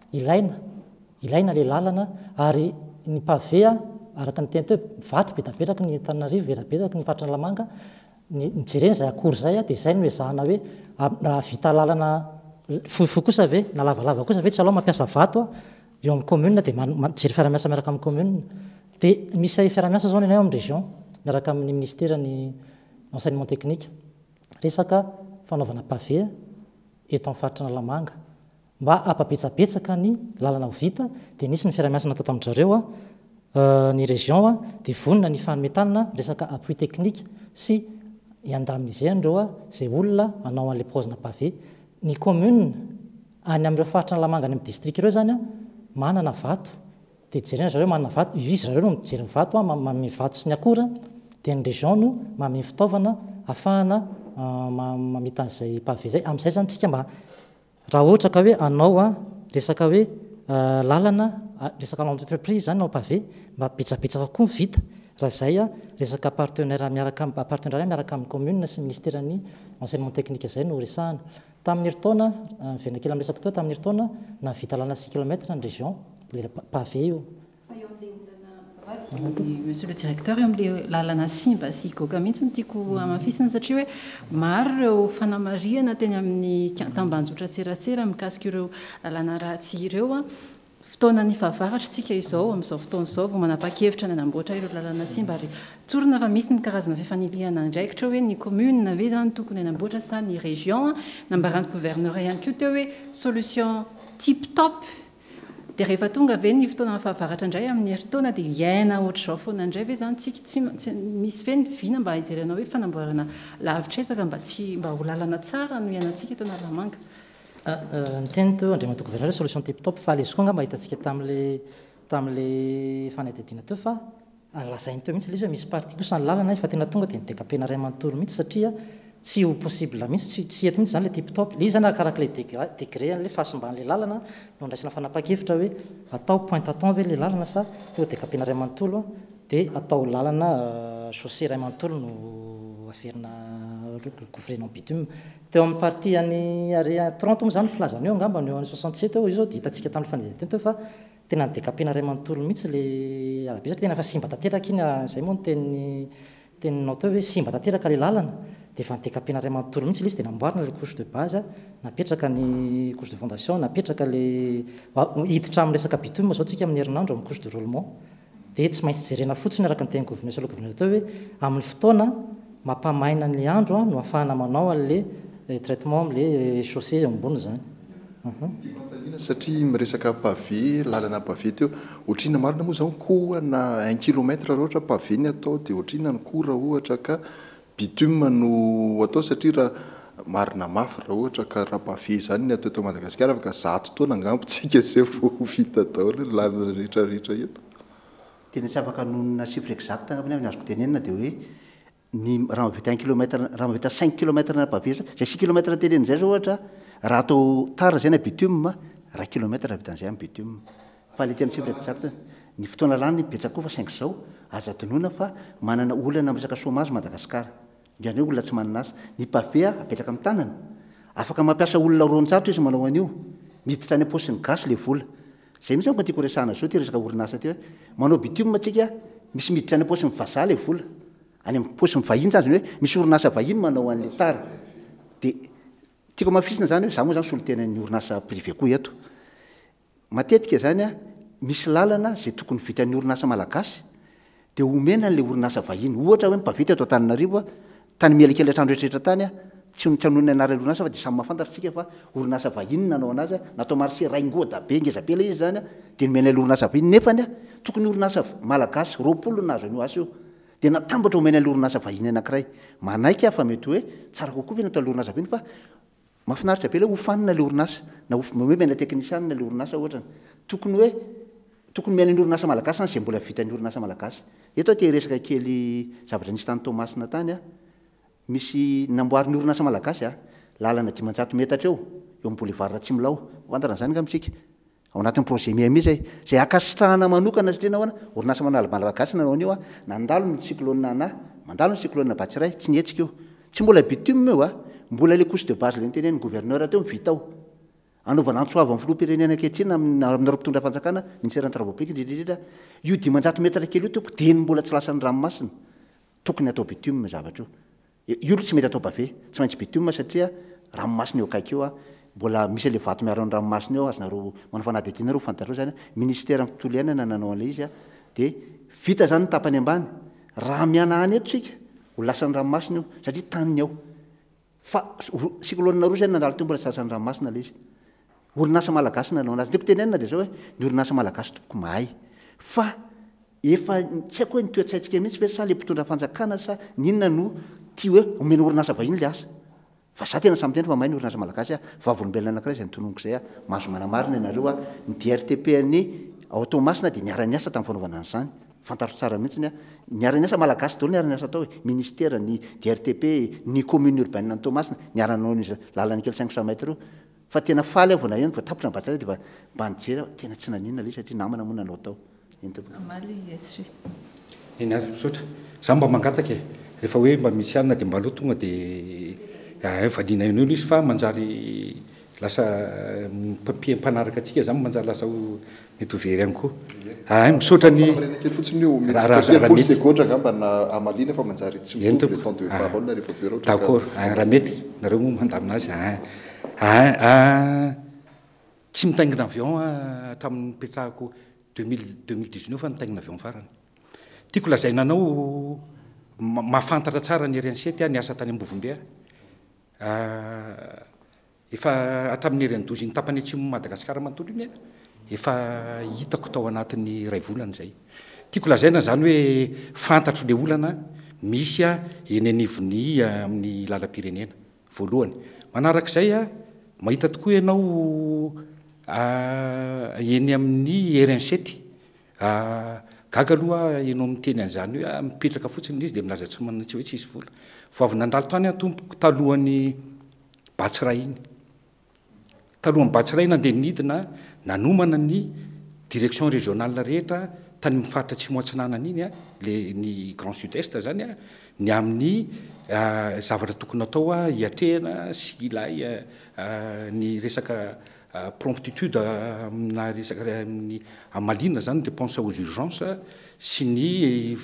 ilaina le lalana ary ny pavé araka ny teny teo vato betabetraka ny Antananarivo betabetraka ny faritra Analamanga nijereny zay akory zay dia izay no ezahana hoe raha vita lalana fohifohy kosa ve na lavalava kosa ve tsy aloha mampiasa vato eo amin'ny commune dia mijery fiaramiasa miaraka amin'ny commune dia misy fiaramiasa zao ny eo amin'ny région miaraka amin'ny ministère ny enseignement technique resaka fanaovana pavé eto amin'ny faritra Analamanga mba apabetsabetsaka ny lalana ho vita dia nisy ny fiaramiasa natao tamin'izareo ny région dia vonona ny fanometanana resaka appui technique sy iandamin'izay zay olona anao an'le paozina pavé ny commune any amin'ireo faritra Analamanga any amin'ny district ireo zany manana vato dia jerena zareo manana vato izy zareo no mijery ny vato mamemy vato sy ny akora dia ny région no mamemy fitaovana ahafahana mamita an'izay pavé zay amin'izay zany tsika mba raha ohatra ka hoe anao resaka hoe lalana resaka entreprise zany nao pavé mba betsabetsaka koa vita raha zay resaka partenariat miaraka amin'ny commune sy ministère ny enseignement technique zay no resahana tamin'ny heritaona miverina kely amin'ny resaka teo tamin'ny heritaona na vita lalana 6 kilomètre ny région le pavé io monsieur le directeur eo amin'le lalana simba sy goga mihitsy tiako amafisina satria hoe maro ireo fanamariana teny amin'ny tambanjotra serasera mikasika ireo lalana ratsy ireo fotoana ny fahavaratra tsika izao amin'izao fotoana izao vao manapa-kevitra ny anamboatra ireo lalana simba ary tsorona fa misy ny karazana fifaniliana ndraikitra hoe ny commune ve zany tokony anamboatra sa ny région nambarany gouverneur ihany koa teo hoe solution tip top dia rehefa tonga ve ny fotoana fahavaratra indray amin'ny heritaona dia iaina ohatr'izao foana indray ve zany tsika tsy misy ve ny vina mba hijerenao hoe fanamboarana lavitresaka mba ho lalana tsara no iainantsika eto Analamanga ny teny teo andriamato gouverneur solution tip top fa lezy koa ngamba hitantsika tamin'le fanadidina teo fa lazainy teo mihitsy le izy hoe misy parti kosa ny lalana fa tena tonga dia midekapena ray manontolo mihitsy satria tsy ho possible mihitsy tsy eto mihitsy zany le tip top le izy zany arakaraka le degré an'le fahasimban'le lalana no ndraisina fanapa-kevitra hoe atao pointe à temps ve le lalana sa teo dekapena ray manontolo dia atao lalana chaussée ray manontolo no aferina recouvrena en bitume teo amin'ny partie any ary 30 moa zany filazana eo angamba eo any 67 eo izao dia hitantsika tamin'ny fanadidina teo fa tena dekapena ray manontolo mihitsy le arabe satria tena fa simba tanteraka iny zay moa ny teninao teo hoe simba tanteraka le lalana dia efa nidekapena ray manontolo mihitsy le izy dia namboarina le couche de base napetraka ny couche de fondation napetraka le hiditra amin'ny resaka bitume zao tsika amin'ny herinandro amin'ny couche de roulement dia tsy maintsy jerena fotsiny araka ny teny gouverneur le gouverneur teo hoe amin'ny fotoana mampamaina ny andro no ahafahana manao an'le traitement am'le chaussée ambony zany satria miresaka pavé lalana pavé teo ohatrina marina moa zao koa na 1 kilomètre raha ohatra pavé ny atao dia ohatrina ny koa raha ohatra ka bitume no atao satria raha marina mafy raha ohatra ka raha pavé zany ny atao eto Madagasikara fa ka 100 taona angambo tsika zay vao vita daholo lalana rehetrarehetra eto tena tsy afaka nonona chiffre exact amin'ny avy azoko tenenina dia hoe ny raha mavita 1 kilometre raha mavita 5 kilometre na pavie zay 6 kilometre tenenina zay zao ohatra raha atao tara zay na bitume raha kilometre vitan'izay amin'ny bitume fa le tena chiffre exact ny fotoana rano betsaka koa fa 5 zao aza tonona fa manana olana resaka chômage Madagasikara indiany hoe olona tsy manana asa ny pavie apetraka amin'ny tanana afaka mampiasa olona 200 izy manao an'io miditra any am-paosiny gasy le vola zay mihitsy tiako resahana zao ty resaka orinasa ty hoe manao bitume tsika misy miditra any am-paosiny vazaha le vola any amin'ny paosiny vahiny zany hoe misy orinasa vahiny manao an'le tara dia tiako mafisina zany hoe za moa zany solotenan'ny orinasa privé koa eto matetika zany a misy lalana zay tokony vitan'ny orinasa malagasy dia omena an'le orinasa vahiny ohatra hoe mipavity ato Antananarivo tany mielakelatran rehetrarehetra tany a tsy anonony anarany orinasa fa dia samy mahafantatritsika fa orinasa vahiny nanao anazy natao marché raingoda be ngezabe le izy zany dia nomena le orinasa vahiny nefany a tokony orinasa malagasy 20 nazo an'io asa io dia natambatra omena le orinasa vahiny anankiray manaiky fa mety hoe tsara kokoa ve natao le orinasa vahiny fa mahafinaritra be le hofanina le orinasa na hoe mena teknisianina le orinasa ohatra tokony hoe tokony mena ny orinasa malagasy zany zay mbola vitan'ny orinasa malagasy eto te resaka kely zavatra nisy tany Tomasina tany a misy namboariny orinasa malagasy lalana 500 metatra eo boulevard Ratsimilao fantana zany ngamitsika ao anatin'ny projet miami zay akasitrahana manokana satria nahoana orinasa malagasy nanao an'io nandalo ny cyclone ana mandalo ny cyclone Batsiray tsy nietsika io tsy mbola bitume io mbola le couche de base le tenen'ny gouverneur teo mivita ao anaovana antsoava amin'ny filoha-pirenena ankehitriny amin'ny mpitondra fanjakana ministère travaux publics indrindrindrindra io 500 metra kely io teo dia mbola tsy lasan'ny ranomasina tokony atao bitume zavatra io io tsy mety atao pave tsy maintsy bitume satria ranomasina eo akaiky io mbola misy le vato miaro ny ranomasina eo azonareo manao fanadihadianareo fantatrao zany ministère tontolo iainana nanao an'le izy dia vita zany ny tapany ambany raha miana any eto tsika ho lasan'ny ranomasina io satria taniny ao fa cyclone roa zany nandalo teo mbola tsy lasan'ny ranomasina le izy orinasa malagasy nanao anazy tiako tenenina dia zao hoe ny orinasa malagasy tompoko mahay fa efa tsy haiko hoe ny toetsaintsika mihitsy ve sa le mpitondra fanjakana sa ninona no tia hoe omena orinasa vahiny le asa fa za tena samy tena fa mahay ny orinasa malagasy vavolombelona anankiray zay nitononiko zay mahazo manamarina ianareo ny DRTP ny ao Tomasina dia niara-ny asa tamin'ny fanaovana an'izany fantatro tsara mihitsy niara-ny asa malagasy daholo niara-ny asa atao hoe ministère ny DRTP ny commune urbaine ny Tomasina niara-nao ny lalany kely 500 mètres io fa tena faly avona eny tapitra ny Batsiray dia mba nijery tena tsy naninona le satria namana moa nanao tao eny ary misaotra za mba mangataka rehefa hoe mba misy anina dia mba aloha tonga dia valina eno elo izy fa manjary lasa mpanaraka atsika zany manjary lasa mety very ihany koa misaotra ny kely fotsiny io mety seconde ngamba na amalina fa manjary tsy mitovy le temps de parole rehefa vera d'accord raha mety nareo moa mandamina azy tsy mitaingina avion hatramin'ny petrahako 2019 fa nitaingina avion farany tiako lazainanao mahafantatra tsara ny RN7 ny asa tany Ambovombea efa hatramin'ny RN12 ny tapany atsimo Madagasikara manontolo iny efa hitako tao anatin'ny ray volana zay tiako lazaina zany hoe fantatro le olana misy eny anivony amin'ny lalam-pirenena voalohany manarak'izay mahita tokoa ianao eny amin'ny RN7 gaga aloha ianao miteny an'izany hoe mipetraka fotsiny izy dia milaza tsy hoe tsisy vola fa avy nandalo tany tompoko talohan'ny Batsiray iny talohan'ny Batsiray nandeha nidina nanomana ny direction régionale rehetra tany mifaritra tsy moatsinanana iny le ny Grand Sud-Est zany ny amin'ny zavatra tokony atao hiatrehana sy ilay ny resaka promptitude amina resaka amin'ny amalina zany dépense aux urgences sy ny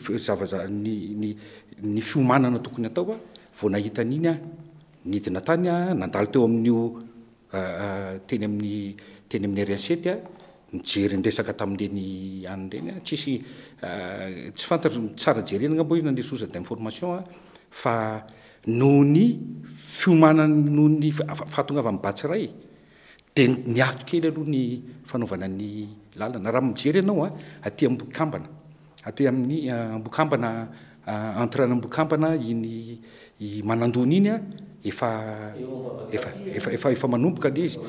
ny fiomanana tokony atao vao nahita an'iny nidina tany nandalo teo amin'io teny amin'ny RN7 mijery ny resaka tamin'ireny an'ireny tsisy tsy fantatro tsara jerena ngamba hoe nandre source d'information fa noho ny fiomanana noho ny fahatonga avy amin'ny Batsiray dia niato kely aloha ny fanaovana ny lalana raha mijery ianao aty Ambokambana aty amin'ny Ambokambana entre ny Ambokambana iny manandony iny efa manomboka l izy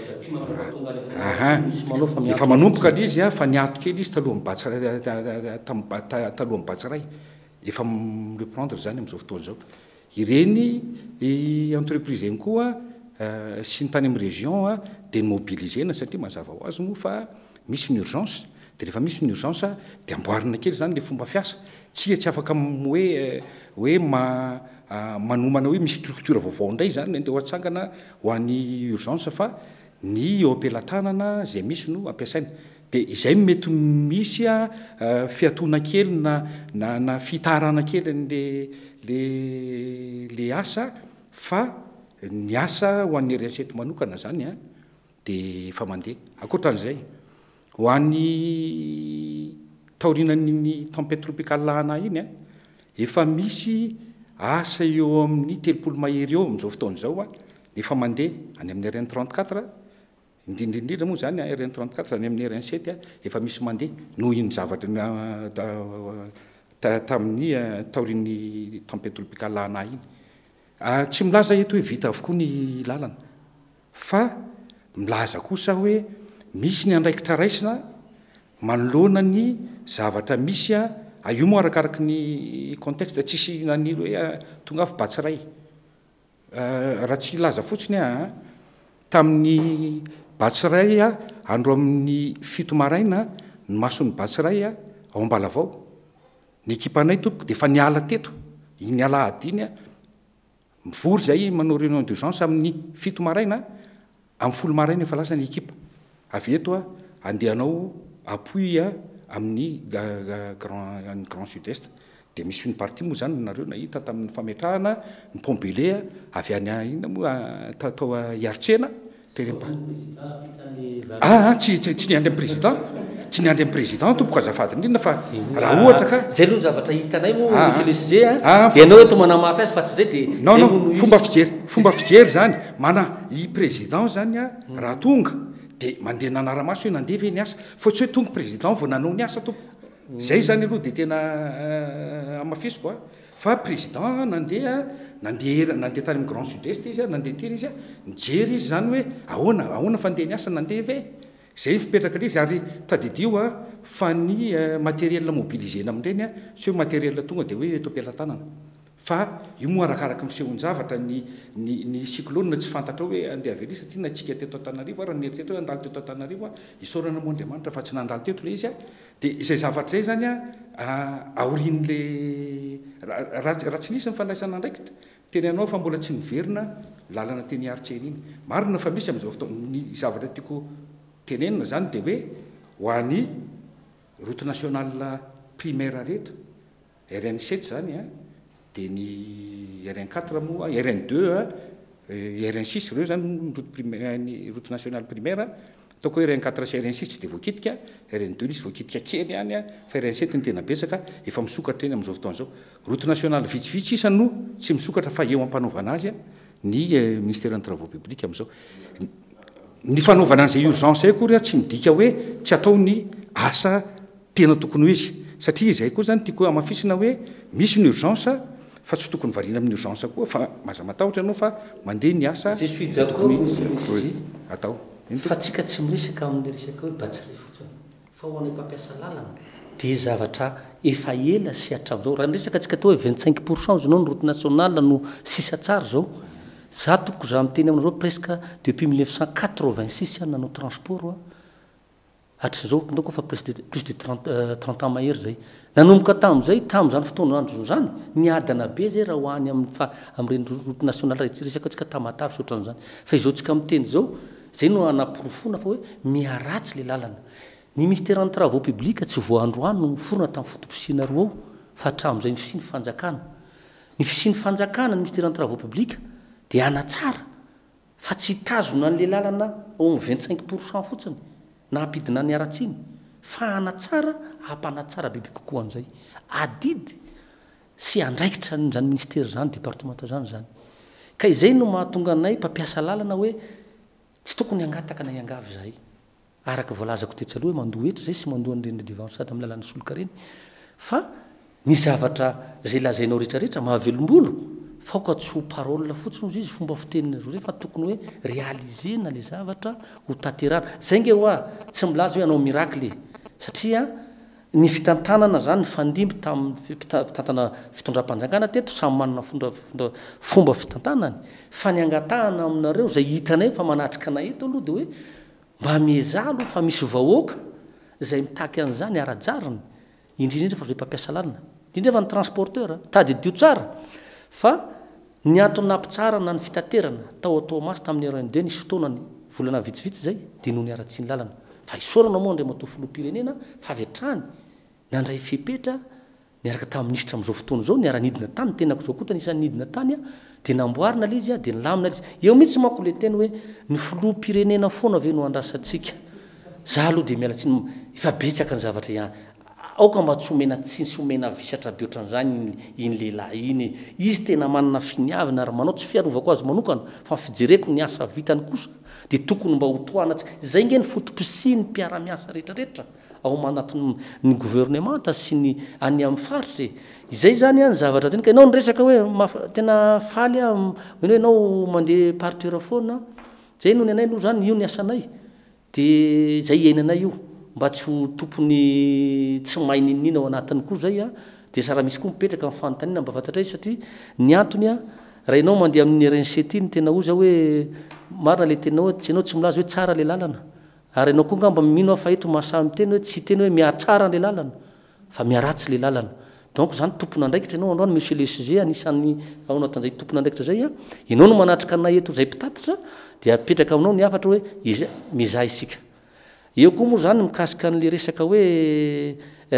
efa manomboka l izy fa niato kely izy talohan'ny batsaray efa reprendre zany am'izao fotoana zao ireny entreprise eny koa sy ny tany amin'ny région a dia mobilisena satria mazava ho azy moa fa misy ny urgence dia rehefa misy ny urgence dia amboarina kely zany le fomba fiasa tsy afaka hoe manomana hoe misy structure vaovao indray zany andeha ho atsangana ho an'ny urgence fa ny eo am-pelatanana zay misy no ampiasaina dia izay mety misy fiatoana kely na fitarana kely le asa fa ny asa ho an'ny RNCT manokana zany dia efa mandeha akoatran'izay ho an'ny taorinan'ny tempête tropicale lahana iny efa misy asa eo amin'ny 30 mahery eo amin'izao fotoana zao efa mandeha any amin'ny RN 34 indrindrindrindra moa zany RN 34 any amin'ny RN 7 efa misy mandeha noho iny zavatra tamin'ny taorin'ny tempête tropicale lahana iny tsy milaza eto hoe vita avokoa ny lalana fa milaza kosa hoe misy ny andraikitra raisina manoloana ny zavatra misy io moa arakaraky ny contexte tsisy naniry hoe tonga avy batsaray raha tsy laza fotsiny tamin'ny batsaray andro amin'ny 7 maraina ny mason'ny batsaray ao Ambalavao ny ekipanay tompoko dia efa niala teto ny alahady iny mivory zay manao réunion d'urgence amin'ny 7 maraina amin'ny 10 maraina efa lasa ny ekipa avy eto andehanao appui amin'ny grand sud-est dia misy ny partie moa zany nareo nahita tamin'ny fametrahana ny Pombele avy any ina moa tao Iaritsena tsy niandry amin'ny président tsy niandry amin'ny président tompoko azafady indrindra fa raha ohatra ka zay aloha zavatra hitanay moa félicité dia ianao eto manamafy azy fa tsy zay dia non fomba fijery zany mana i président zany raha tonga dia mandeha nanaramaso hoe nandeha ve ny asa fa tsy hoe tonga président vao nanao ny asa tompo zay zany aloha dia tena amafisiko fa président nandeha tany amin'ny grand sud-est izy nandeha teny izy nijery izy zany hoe ahoana fandeha ny asa nandeha ve zay fipetraka le izy ary tadidio fa ny matériel mobilisena amin'ireny tsy hoe matériel tonga dia hoe eto am-pelatanana fa io moa arakaraka misehon-javatra ny cyclone tsy fantatra hoe andeha avely satria natsika teto Antananarivo raha nieritretra hoe andalo teto Antananarivo isorana moa Andriamanitra fa tsy nandalo teto le izy dia izay zavatra zay zany aorin'le raha tsy nisy ny fandraisana andraikitra teny anao fa mbola tsy niverina lalana teny Iaritsena iny marina fa misy amin'izao fotoana ny zavatra tiako tenenina zany dia hoe ho an'ny route nationale primaire rehetra RN 7 zany dia ny RN 4 moa RN 2 RN 6 ireo zany route nationale primaire ataoko hoe RN 4 sy RN 6 tsy dia voakitika RN 2 nisy voakitika kely any fa RN 7 ny tena betsaka efa misokatra eny amin'izao fotoana zao route nationale vitsivitsy isa no tsy misokatra fa eo ampanaovana azy ny ministère ny travaux publics amin'izao ny fanaovana an'izay urgence koa tsy midika hoe tsy atao ny asa tena tokony ho izy satria izay koa zany tiako amafisina hoe misy ny urgence fa tsy tokony variana amin'ny urgence koa fa maza matahotra ianao fa mandeha ny asa atao fa tsika tsy miresaka amin'ny resaka hoe batsaray fotsiny fa ho anay mpampiasa lalana dia zavatra efa ela sy hatramin'izao raha nresaka tsika atao hoe 25% zinao ny route nationale no sisa tsara zao za tompoko za miteny aminareo presque depuis 1986 ihany nanao transport hatrizao ndako fa plus de 30 ans mahery zay nanomboka tamin'izay tamin'izany fotoanandro zany niadana be zay raha ho any amin'ireny route nationale raha resaka tsika tamatavy sy ohatran'izany fa izao tsika miteny zao zay no anaporofona fa hoe miaratsy le lalana ny ministère ny travaux publics tsy voandroany no miforona tamin'ny fotoposina roa ao fa hatramin'izay ny fisiny fanjakana ny fisiny fanjakana ny ministère ny travaux publics dia anatsara fa tsy hitazona n'le lalana ao amin'ny 25% fotsiny na ampidina ny aratsiny fa anatsara ampanatsara bebe kokoa an'izay adidy sy andraikitra zany ministère zany départementa zany zany ka izay no mahatonga anay mpampiasa lalana hoe tsy tokony angataka na iangavy zahay araka voalazako tetsaloha hoe mandoa etra zay sy mandoa an'ireny devance sady amin'ny lalany soloka reny fa ny zavatra zay lazainao rehetrarehetra mahavelombolo faoka tsy ho parole fotsiny ozy izy fomba fitenina ro fa tokony hoe réalisena le zavatra ho taterana zay nge hoa tsy milaza hoe anao miracle satria ny fitantanana zany ny fandimby tamin'ny mpitantana fitondram-panjakana teto samy manana fomba fitantanany fa ny angatahana aminareo zay hitanay fa manatrika na eto aloha de hoe mba miezalo fa misy vahoaka zay mitaky an'izany ara-jariny indrindrindra fa zay mpampiasa lalina indrindra fa ny transporteur tady dio tsara fa ny antony nampitsara na ny fitaterana tao masy tamin'ny RND nisy fotoanany volana vitsivitsy zay de noho ny ara-tsiny lalana fa isorana moa ndray mato filoham-pirenena fa avy hatrany nandray fepetra niaraka tamin'ny ministra am'izao fotoana zao niara-nidina tany tenako zao kota nisan'ny nidina tany a de namboarina le izy a de nilamina le izy eo mihitsy manko le teny hoe ny filoham-pirenena foana ave no andrasantsika za aloha de miala tsiny efa betsaka ny zavatra ihany aoka mba tsy omena tsy sy omena visatra be ohatran'izany iny lehilahy iny izy tena manana finiavina ary manao tsy fiarovako azy manokana fa fijereko ny asa vitany kosa de tokony mba hotoanatsika zay nge ny fotopisy ny mpiara-miasa rehetrarehetra ao manatiny ny gouvernemanta sy ny any amin'ny faritra izay zany a ny zavatra zany ka ianao nyresaka hoe tena faly a eny hoe ianao mandeha parteur foana zay noho ny anay aloha zany io ny asanay de zay iainanay io mba tsy ho tompony tsy mahay ninina ao anatiny koa zay a de sara misy koa mipetraka amin'ny fanontaniana mba fantatra izy satria ny antony a raha ianao mandeha amin'ny RNCT ny tena oza hoe marina le tena hoe tsy ianao tsy milaza hoe tsara le lalana ary ianao koa ngamba mino fa eto mahasamy teny hoe tsy teny hoe miatsara le lalana fa miaratsy le lalana donc zany tompona andraikitra ianao androany monsieur le SG anisan'ny ao anatin'izay tompona andraikitra zay a ianao no manatrika anay eto zay mpitatitra de apetraka aminao ny afatra hoe izy mizaha isika eo koa moa zany mikasika an'le resaka hoe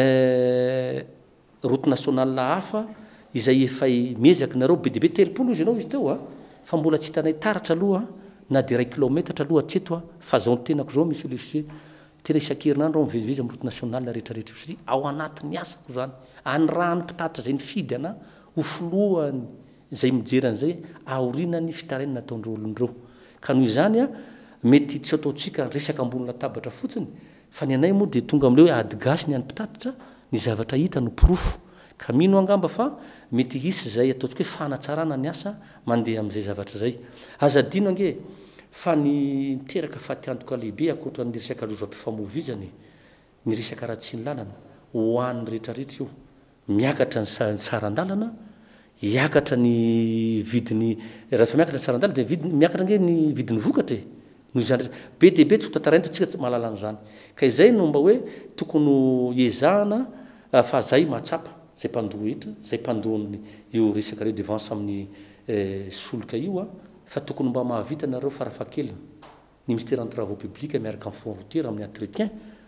route nationale hafa izay efa mezaka nareo be dibe telopolo izy ianao izy teo a fa mbola tsy hitanay taratra aloha na de 1 kilometatra aloha hatreto a fa zao ny tenako zao monsieur le SG tena isan-kerinandro ao mivezivezy amin'ny route nationale rehetrarehetra satria ao anatin'ny asako zany any raha ny mpitatitra zay ny fidy ana ho filohany zay mijeran'izay aorinany fitaraina nataondreo olondreo ka noho izany a mety tsy ataotsika resaka ambony latabatra fotsiny fa ny anay moa de tonga am'le hoe adigasy ny any mpitatitra ny zavatra hita no pirofo ka mino angamba fa mety hisy zay ataotsika hoe fanatsarana ny asa mandeha am'izay zavatra zay azadino ange fa ny miteraka fatiantoka lehibe akoatra ny resaka lozam-pifamovizany ny resaka raha tsy ny lalana ho an'ny rehetrarehetra io miakatra ny sarandalana hiakatra ny vidiny rahafa miakatra ny sarandalana de miakatra nge ny vidiny vokatra noho izany be debe tsy ho tantaraina tsika tsy mahalala an'izany ka izay no mba hoe tokony ezahana fa zay mahatsapa zay mpandoha etra zay mpandohany io resaka reo devance amin'ny solika io a fa tokony mba mahavita nareo farafakeliny ny ministère des travaux publics miaraka amin'ny fond routier amin'ny entretien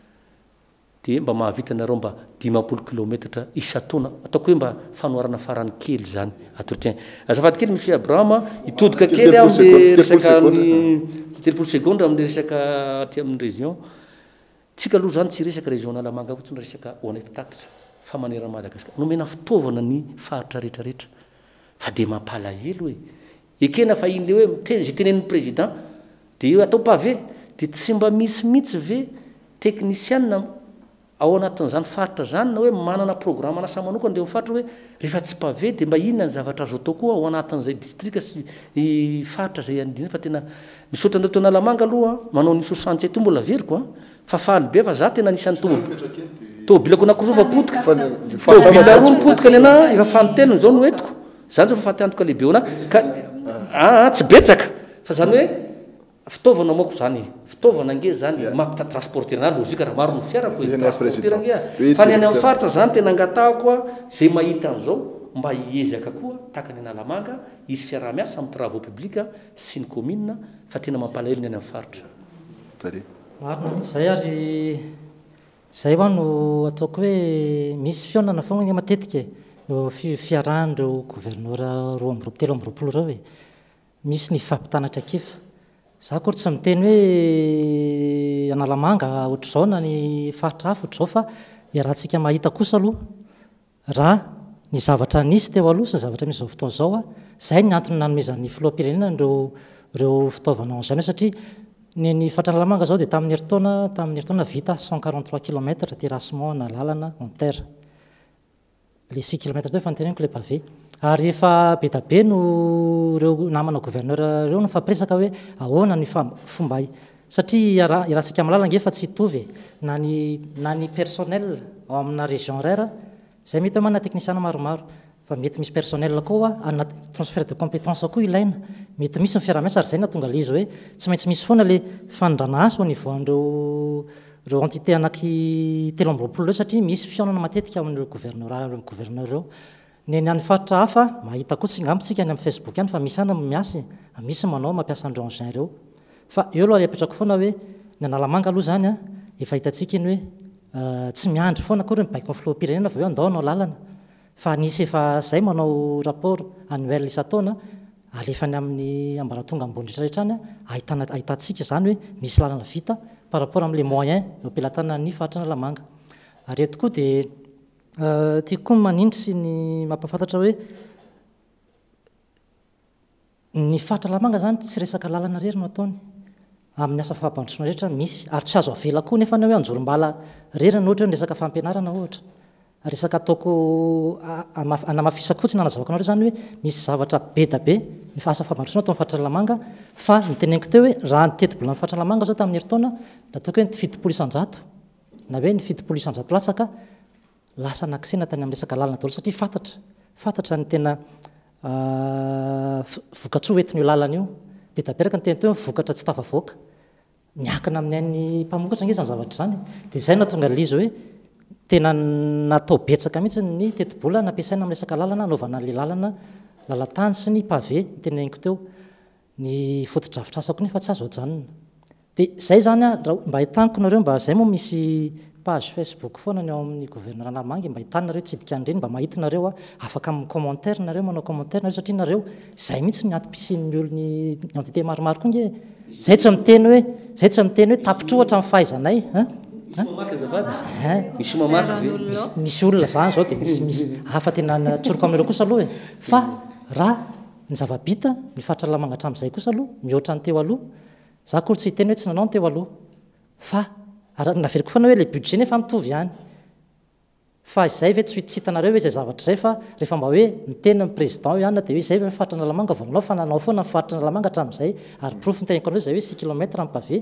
de mba mahavita nareo mba 10 kilometatra isa-taona ataoko hoe mba fanoarana farany kely zany entretien azafady kely monsieur Abraham itodika kely amin'ny resaka ny 3 seconde amin'ny resaka aty amin'ny région tsika aloha zany tsy resaka région Nalamanga fotsiny resaka ho anay mpitatitra fa manera Madagasikara nomena fitaovana ny faritra rehetrarehetra fa de mampalahelo hoe ekena fa iny le hoe zay tenen'ny président de io atao pavé de tsy mba misy mihitsy ve technicienne ao anatin'izany faritra zany na hoe manana programme anasa manokana de faritra hoe rehefa tsy pavé de mba inona ny zavatra azo atao koa ao anatin'izay district sy faritra zay andina fa tena misaotra andreo tena Lamanga aloha manao ny sosantsy eto mbola veriko a fa faly be fa za tena nisan'ny tomobilako anakiroa fa potika tobila roa ny potika ny ana efa fanotelony zao no entiko zany zao fa fatiantoka lehibe ona ka tsy betsaka fa zany hoe fitaovana moako zany fitaovana nge zany mampita transporter na logika raha maro ny fiarako transporter nge fa ny any amin'ny faritra zany tena angatahako a zay mahita an'izao mba hiezaka koa tahaka ny Analamanga isy fiaraha-miasa amin'ny travaux publics sy ny commune fa tena mampalahelo ny any amin'ny faritra marina mihitsy zay ary zay hoa no ataoko hoe misy fionana foana matetika fiarahan'ireo gouverneur roa amby roapolo amby roapolo reo hoe misy ny fampitanatra kifa za koa tsy miteny hoe Analamanga ohatr'izao na ny faritra hafa ohatr'izao fa iarahantsika mahita kosa aloha raha ny zavatra nisy teo aloha sy ny zavatra misy zao fotoana zao a zay ny antony nanomezan'ny filoham-pirenena reo fitaovana an'izany hoe satria ny faritra Analamanga zao dia tamin'ny heritaona vita 143 km terrassement na lalana en terre le 6 km teo fa nyteneniko le pavé ary efa be tabe no reo namana gouverneur reo no fampiresaka hoe ahoana ny fomba satria irahantsika malala nge fa tsy hitovy na ny personnel ao amina région rera zay mety mana technicien maromaro fa mety misy personnel koa ana transfert de compétence koa ilaina mety misy ny fiaramiasa ary zay na tonga le izy hoe tsy maintsy misy foana le fandranaso ao nivoan'reo entité anaky 3 satria misy fionana matetika amin'ireo gouverneur reo ny any faritra hafa mahita koa tsy ngambontsika any amin'ny Facebook any fa misy ana miasy misy manao mampiasa an'ireo engin reo fa eo aloha apetrako foana hoe ny analamanga aloha zany a efa hitantsika iny hoe tsy miandry foana koa reo mibaiko filoham-pirenena fa eo andao anao lalana fa nisy efa zay manao rapport annuel isan-taona alefany amin'ny ambaratonga ambony rehetrarehetra any ahitantsika zany hoe misy lalana vita par rapport amin'le moyen ampilatana ny faritra analamanga ary eto koa dia tiako koa manindry sy ny mampafantatra hoe ny faritra analamanga zany tsy resaka lalana rery no ataony amin'ny asa fahampandrosoana rehetra misy ary tsy azo avela koa nefa hoe anjorombala rery no ohatra hoe resaka fampianarana ohatra resaka ataoko anamafisako fotsiny anazavako anareo zany hoe misy zavatra be da be ny asa fahampandrosoana atao amin'ny faritra analamanga fa niteneniko teo hoe raha nitety-bola amin'ny faritra analamanga zao tamin'ny herintaona nataoko hoe ny 7 isan-jato na hoe ny 7 isan-jato latsaka lasa nakisena tany amin'ny resaka lalana daholo satria fantatra ny tena vokatsoa entiny io lalana io be da beraka ny tena teo vokatra tsy tafavoaka miakina amin'ny any mpamokatra nge zany zavatra zany dia zay na tonga lizy hoe tena natao betsaka mihitsy ny teti-bola nampiasaina amin'ny resaka lalana anaovana le lalana lalatany sy ny pavé niteneniko teo ny fotodrafitra asako nefa tsy azo ajanona dia zay zany mba hitaniko nareo mba zay moa misy page Facebook foana ny ao amin'ny gouverneur analamanga mba hitanareo tsidika an'ireny mba mahitinareo afaka amin'ny commentaire nareo manao commentaire nareo satria nareo zay mihitsy ny antom-pisin'ny olony entité maromaro koa nge zay tsy miteny hoe tapitra ohatra amin'ny fahaizanay misy olona zany zao dia misy hafa tena tsoroko amin'ireo kosa aloha fa raha ny zavabita ny faritra analamanga hatramin'izay kosa aloha mihoatra ny teo aloha za koa tsy hiteny hoe tsy nanao ny teo aloha fa naveriko foana hoe le budget nefa mitovy ihany fa izay ve tsy hitanareo hoe zay zavatra zay fa rehefa mba hoe miteny ny président ihany dia hoe zay ve faritra analamanga vononao fa nanao foana ny faritra analamanga hatramin'izay ary proof niteniko anareo zay hoe 6 kilomètre amin'ny pavé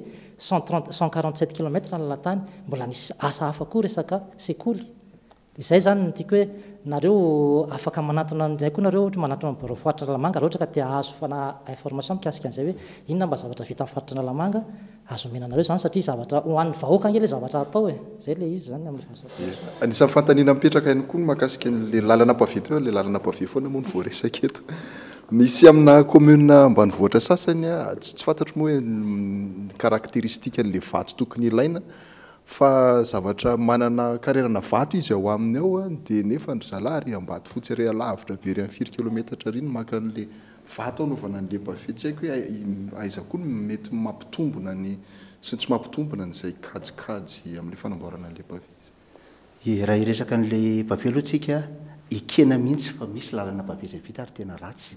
147 kilomètre ny lalatany mbola nisy asa hafa koa resaka sekoly dia zay zany nitiako hoe nareo afaka manatona nay koa nareo ohatra manatona biro faritra analamanga raha ohatra ka tia azo fana information mikasika an'izay hoe inona mba zavatra vita amin'ny faritra analamanga azo menanareo zany satria zavatra hoan'ny vahoaka nge le zavatra atao zay le izy zany anisan'ny fantaniana mipetraka ihany koa makasika le lalana pavety hoe le lalana pavety foana moa ny voaresaka eto misy amina commune ambanivohitra sasany tsy fantatro moa hoe caractéristique an'le vato tokony ilaina fa zavatra manana karerana vato izy ao aminy ao dia nefa ny zalary ambato fotsy re alavitra be ry 4 kilomètre riny maka an'le vato anaovana n'le pavety tsy haiko hoe aiza koa no mety mampitombona sy tsy mampitombona n'izay kajikajy amin'le fanamboarana n'le pavety raha iresaka n'le pavety aloha tsika ekena mihitsy fa misy lalana pavety zay vita ary tena ratsy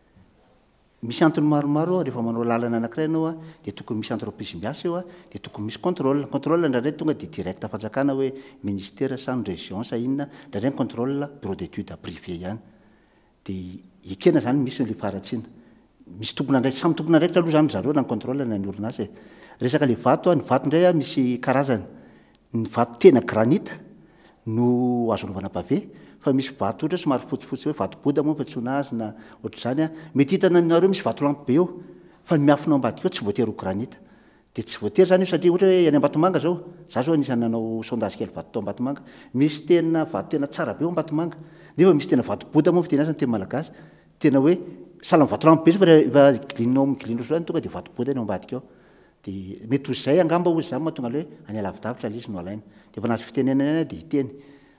misy antony maromaro rehefa manao lalana anankiray ianao dia tokony misy entreprise miasa eo dia tokony misy contrôle ndraindray tonga dia direct fanjakana hoe ministère sa ny région sa inona ndraindray ny contrôle bureau d'étude privé ihany dia ekena zany misy le faratsiana misy tompona ndraiky samy tompona ndraikitra aloha zany zareo na ny contrôle na ny orinasa resaka le vato ny vato indray misy karazany ny vato tena granita no azo anaovana pavé fa misy vato ohatra somary fotsifotsy hoe vato boda moa fatsona azy na ohatra zany mety hitana aminareo misy vato lampy be eo fa ny miafina ambadika eo tsy voatery ho granita dia tsy voatery zany satria ohatra hoe any Ambatomanga zao za zao anisany nanao sondage kely vato tao Ambatomanga misy tena vato tena tsara be eo Ambatomanga nefa misy tena vato boda moa fiteny azy ny tena malagasy tena hoe sahala vato lampy be fa rehefa gilinao migilino zany tonga dia vato boda ny ambadika eo dia mety zay angamba ozy zany mahatonga le hoe any alavidavitra le izy no alaina dia fa nazy fitenenana dia hiteny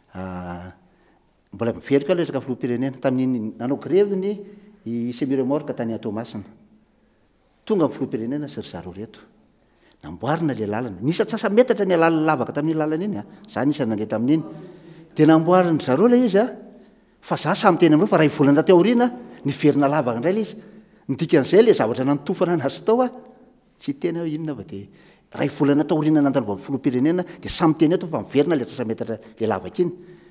mbola miverika le resaka filoham-pirenena tamin'ny nanao grevy ny semi-remorque tany Toamasina tonga amin'ny filoham-pirenena sy ry zareo reto namboarina le lalana nisy atsasa metatra ny lalana lavaka tamin'ny lalana iny za nisany nandeha tamin'iny dia namboariny zareo le izy fa za samy teny amin'ireo fa raha ivolana teo aoriana ny verina lavaka indray le izy nidikan'izay le zavatra nanotofana anazy tao tsy teny hoe inona fa dia raha ivolana tao aoriana nandalo filoham-pirenena dia samy teny eto fa miverina le atsasa metatra le lavaka iny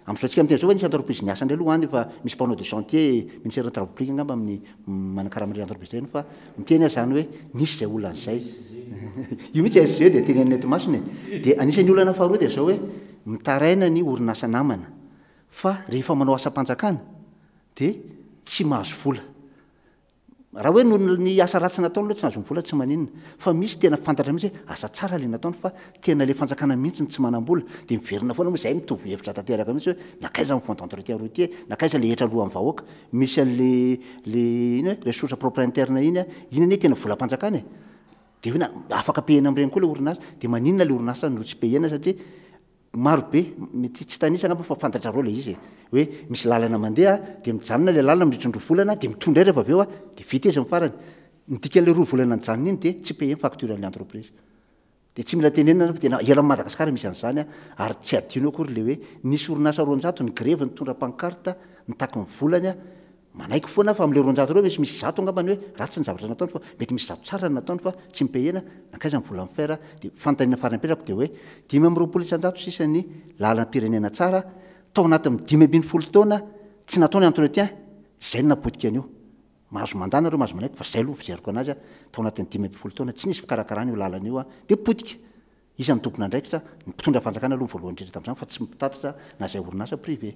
am'izao tsika am'teny zao hoe nisy entreprise niasa ndray aloha any fa misy mpanao de chantier ministère travaux publics angamba amin'ny manakaraha entreprise reny fa miteny zany hoe nisy zay olona an'izay io mihitsy SG de teny eto masony de anisan'ny olana faharoa de zao hoe mitaraina ny orinasa namana fa rehefa manao asa-panjakana de tsy mahazo vola raha hoe no ny asa ratsy nataony loha tsy nahazo vola tsy maninona fa misy tena fantatra mihitsy hoe asa tsara le nataony fa tena le fanjakana mihitsy ny tsy manam-bola de miverina foana moa zay mitovy hevitra tanteraka mihitsy hoe nakaiza ny fond d'entretien routier nakaiza le hetra aloha amin'ny vahoaka misy an'le iny hoe ressource propre interne iny iny anie tena vola mpanjakana e de hoe afaka pehina am'ireny koa le orinasa de maninona le orinasa no tsy pehena satria maro be mety tsy tanisana fa fantatra reo le izy hoe misy lalana mandeha de mijanona le lalana midritry volana de mitondra rehefa aveo de vita izy mifarany midika'le roa volana nijanona iny de tsy peheny facture an'le entreprise de tsy mila tenenina fa tena ela Madagasikara misy an'izany ary tsy adino akory le hoe nisy orinasa 200 ny grève nitondra pancarte nitaky ny volany manaiky foana fa am'le 200 reo misy zato angambany hoe ratsy ny zavatra nataony fa mety misy zato tsara nataony fa tsy mipehena nakaiza ny vola ny fer de fantanina farany apetrako de hoe 520 sisany lalam-pirenena tsara tao anatin'ny 520 taona tsy nataony entretien zay napotika an'io mahazo mandana reo mahazo manaiky fa zay aloha fijeriko anazy tao anatin'ny 520 taona tsy nisy fikarakarana io lalana io de potika izy ny tompona ndraikitra mpitondra fanjakana aloha voalohany indrindra tam'izany fa tsy mitatitra na zay orinasa privé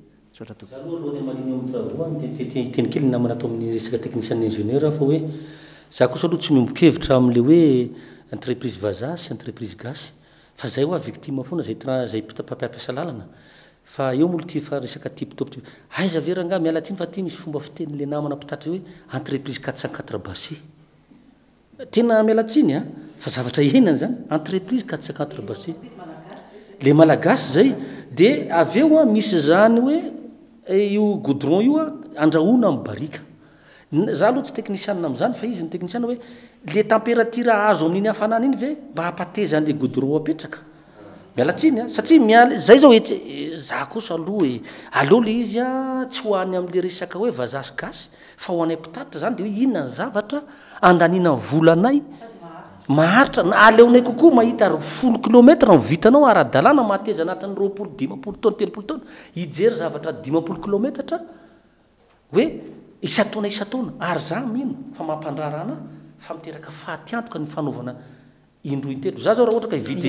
teny kely namana atao amin'ny resaka technicien ingénieur fa hoe za kosa aloha tsy mimbokevitra am'le hoe entreprise vazaha sy entreprise gasy fa zay hoa victime foana zay mpampiasa lalana fa eo molo ty fa resaka tiptop aiza veranga miala tsiny fa ty misy fomba fitenyle namana mpitatry hoe entreprise 404 bassi tena miala tsiny fa zavatra ihenany zany entreprise 404 bassi le malagasy zay de aveo misy zany hoe io goudron io andrahoana amin'ny barika za aloha tsy technicien am'zany fa izy ny technicien hoe le température azo amin'iny hafanana iny ve mba hampateza an'le goudron apetraka miala tsiny satria miala zay zao hoe za kosa aloha aleo le izy tsy hoany am'le resaka hoe vazasy gasy fa ho anay mpitatitra zany de hoe inona ny zavatra andanina ny volanay maharitra aleonay kokoa mahita 10 kilometra ny vitanao ara-dalàna mahateza anatin'ny 20-50 taona 30 taona hijery zavatra 50 kilometatra hoe isa-taona ary za mino fa mampandrarana fa miteraka fahatiantoka ny fanaovana indro intelo za zao raha ohatra ka hividy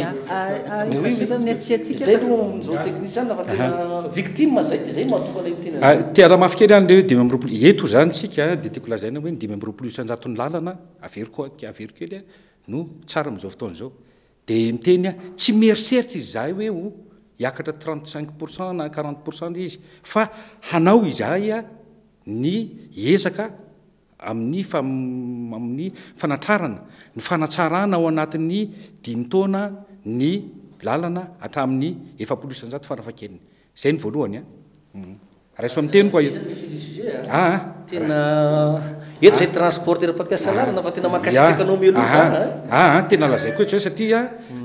zay zao technicien fa tena victime zay ty zay mahatonga lay mitena tiara mafy kely any le hoe 5 eto zany tsika de tiako lazaina hoe 5 isanjaton'ny lalana averiko kely no tsara am'izao fotaona zao de miteny tsy mieritseritra izy zahay hoe hiakatra 35% na 40% izy fa hanao izahay ny ezaka amin'ny fanatrarana ny fanatsarana ao anatin'ny 5 taona ny lalana hatramin'ny 7 isanjato farafakeliny zay ny voalohany raiso amiteny koa tena eto zay transporteur mpampiasa lalana fa tena makasitraka anao meloa tena lazaiko eto zay satria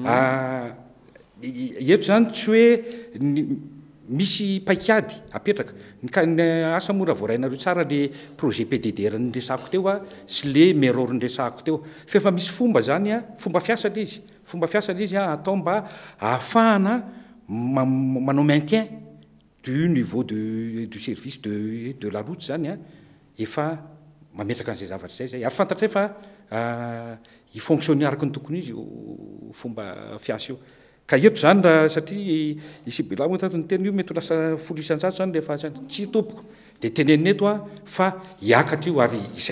eto zany tsy hoe misy paikady apetraka ny asa mora voarainareo tsara le projet PDDR nresako teo sy le meror nresako teo fa efa misy fomba zany fomba fiasa le izy atao mba ahafahana manao maintien du niveau du service de la route zany efa mametraka an'izay zavatra zay ary fantatra efa hifonctionne araka ny tokony izy fomba fiasa io ka eto zany raha satria isy bela moa tato ny teny io mety ho lasa 10 isanjato zany le fa tsy tompoko de tenenina eto fa hiakatra io ary izay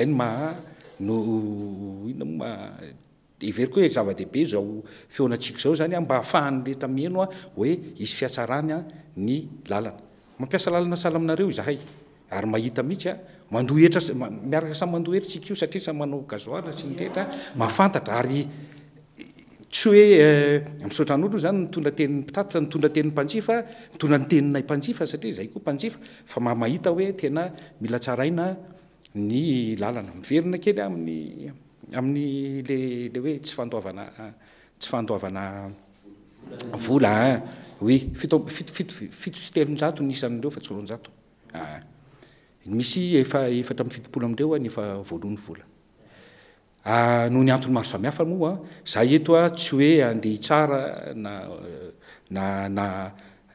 ivery koa hoe zava-dehibe zao feonatsika zao zany mba ahafahany rehetra mieno hoe isy fiatsarany ny lalana mampiasa lalana sala aminareo izahay ary mahita mihitsy mandohetra miaraka samy mandohetra tsika io satria samy manao gazoal sy ny rehetra mafantatra ary tsy hoe misaotran'olo zany mitondra tenin'ny mpitatitra mitondra tenin'ny mpanjifa mitondra ny teninay mpanjifa satria zay koa mpanjifa fa mahita hoe tena mila tsaraina ny lalana miverina kely amin'ny le hoe tsy fandoavana vola fito sy telonjato nisan'ireo fa tsy 200 misy efatra amin'ny fitopolo amindreo ny efa voalohany vola noho ny antony maro samihafa moa za eto tsy hoe andeha tsara na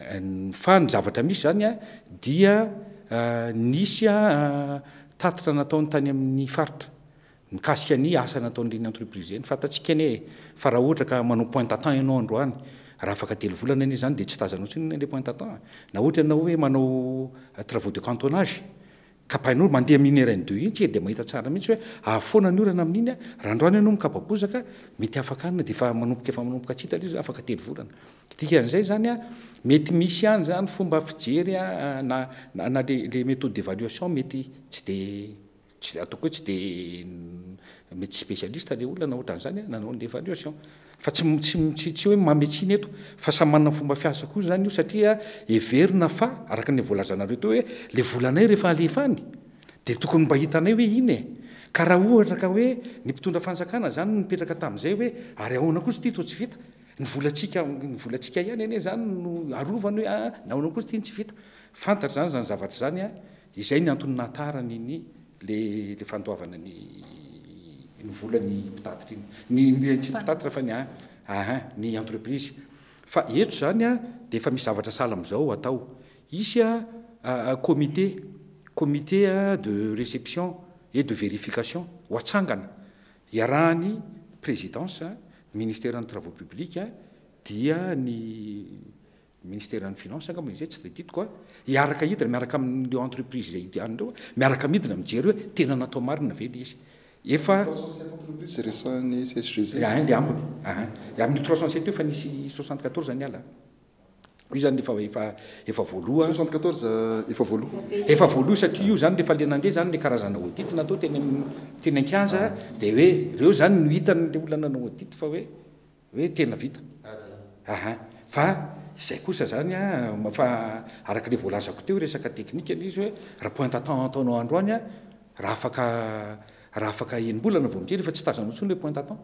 fa ny zavatra misy zany a dia nisy tatitra nataony tany amin'ny faritra mikasika ny asa nataon'ireny entreprise eny fantatsika ane fa raha ohatra ka manao pointe-à-temps ianao androany raha afaka 3 volana ane zany de tsy tazanao tsiny le pointe-à-temps na ohatra ianao hoe manao travaux de cantonnage kapainao mandeha amin'ny RN2 iny tsy de mahita tsara mihitsy hoe ahafoana ny orana amin'iny raha androany ianao mikapabozaka mety afaka anina de efa manomboka tsita izy afaka 3 volana dikan'izay zany a mety misy any zany fomba fijery na le méthode d'évaluation mety tsy ataoko hoe tsy de mety spécialiste le olona na ohatran'izany nanao ny évaluation fa tsy hoe mametsiny eto fa samy manana fomba fiasa koa zany io satria everina fa araka ny voalazanareo teo hoe le volanay rehefa alefany de tokony mba hitanay hoe iny ka raha ohatra ka hoe ny mpitondra fanjakana zany mipetraka tamin'izay hoe ary ahoana kosa ty to tsy vita ny volatsika ihany ane zany no arovany hoe nahoana kosa ty ny tsy vita fantatra zany zavatra zany izay ny antony natarany iny le fantoavana ny volany mpitatitra iny tsy mpitatitra fa ny entreprise fa eto zany de efa misy zavatra sala am'izao atao isy comité de réception et de vérification ho atsangana iarahany présidence ministère ny travaux publics dia ny ministère ny finance angamba izay tsy de ditiko iaraka hidina miaraka amin'ireo entreprise zay an'ireo miaraka midina mijery hoe tena natao marina ve le izy efa le ambony amin'ny 307 eo fa nisy 74 ny ala io zany efa voaloha 74 efa voaloha satria io zany rehefa le nandeha zany le karazana audit natao teny an-kianja de hoe reo zany no hitany le olona nanao audit fa hoe tena vita fa izay kosa zany fa araka le voalazako teo resaka teknika izy hoe raha pointe-à-temps ataonao androany raha afaka enimbolana vao mijery fa tsy tazanao tsony le pointe-à-temps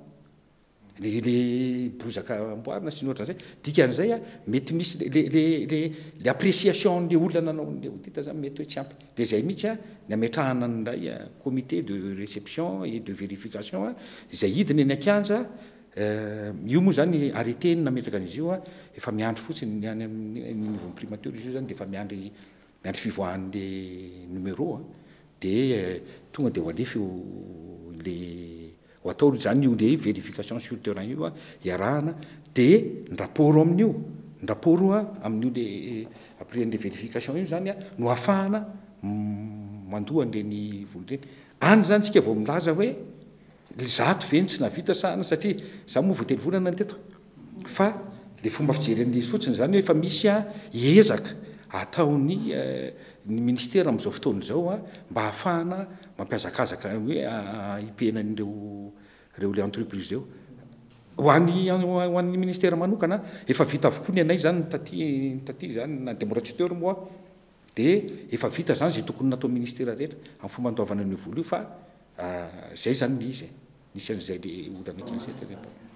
le bozaka amboarina sy ny ohatran'izay dikan'izay mety misy le appréciation le olona nanao le audit zany mety hoe tsy ampy de zay mihitsy ny ametrahana nylay comité de réception et de vérification izay hidiny eny an-kianja io moa zany arrêté nametraka an'izy io efa miandry fotsiny any amin'ny niveau primateur izy io zany de efa miandry fivoahan'le numéro de tonga de ho alefy le ho atao zany io le vérification sur terrain io iarahana de ny rapport amin'io ny rapport amin'io le après le vérification io zany no ahafahana mandoa an'ireny voly reny any zany tsika vao milaza hoe zato veny tsy navita sahana satria za moa voately volana teto fa le fomba fijeren'izy fotsiny zany hoe efa misy ezaka ataony ny ministère am'izao fotoana zao mba ahafahana mampiazakazaka hoe ipenan'ireo le entreprise eo ho an'ny ministère manokana efa vita avokoa ny anay zany taty zany na démorateur moa de efa vita zany zay tokony natao ministère rehetra amin'ny fomba andoavana ny voly io fa zay zany le izy nisy an'izay le olana kely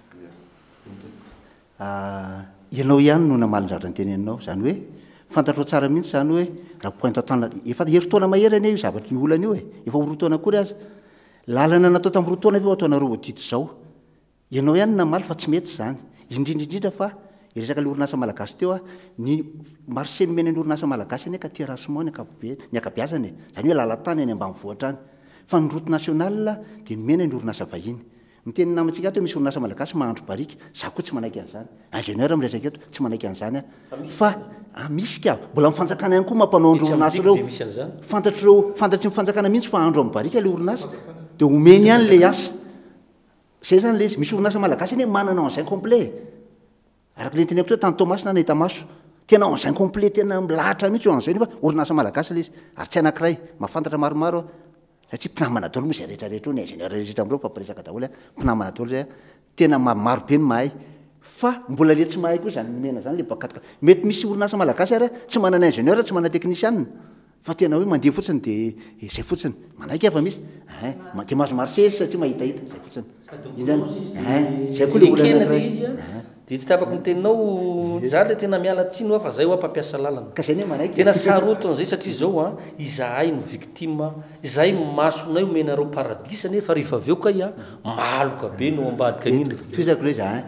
ianao ihany no namalindratra ny teneninao zany hoe fantatrao tsara mihitsy zany hoe raha pointe-à-temps efa herintaona mahery ane io zavatra ny olana io efa roataona akory azy lalana natao tamin'ny roataona ve ataonareo audit zao ianao ihany namaly fa tsy mety zany indrindrindrindra fa iresaka le orinasa malagasy teo ny marché nomena ny orinasa malagasy ane ka terrassement ny akabiazany zany hoe lalatany any ambanivohatra any fa ny route nationale de nomena ny orinasa vahiny miteny namantsika ato misy orinasa malagasy mahandro barika za koa tsy manaiky an'izany ingénieur miresaka eto tsy manaiky an'izany fa misy ka mbola mifanjakana ihany koa mampanao andro orinasa reo fantatry mifanjakana mihitsy fa andro amin'ny barika le orinasa de omeny ihany le asa zay zany le izy misy orinasa malagasy eny manana engin complet araka le teneko hoe tany Tomasina na Itamaso tena engin complet tena milahatra mihitsy eo an'izay nefa orinasa malagasy le izy ary tsy anankiray mahafantatra maromaro satria mpinamana daholo moa zay rehetrarehetra eo ny ingénieur rehetra amreo fampiresaka daholo mpinamana daholo zay tena maro be ny mahay fa mbola le tsy mahay koa zany nomena zany le bakatika mety misy orinasa malagasy ary tsy manana ingénieur tsy manana technicien fa tena hoe mandeha fotsiny de zay fotsiny manaiky efa misy de mahazo marché satria mahitahita zay fotsiny zay koa le olana de tsy tapako ny teninao za le tena miala tsiny fa zay mpampiasa lalana ka zay ne manaiky tena saroton'izay satria zao izahay no victime izay masonay omenareo paradisa nefa rehefa aveo ka maloka be no ambadika indrindra toizako le za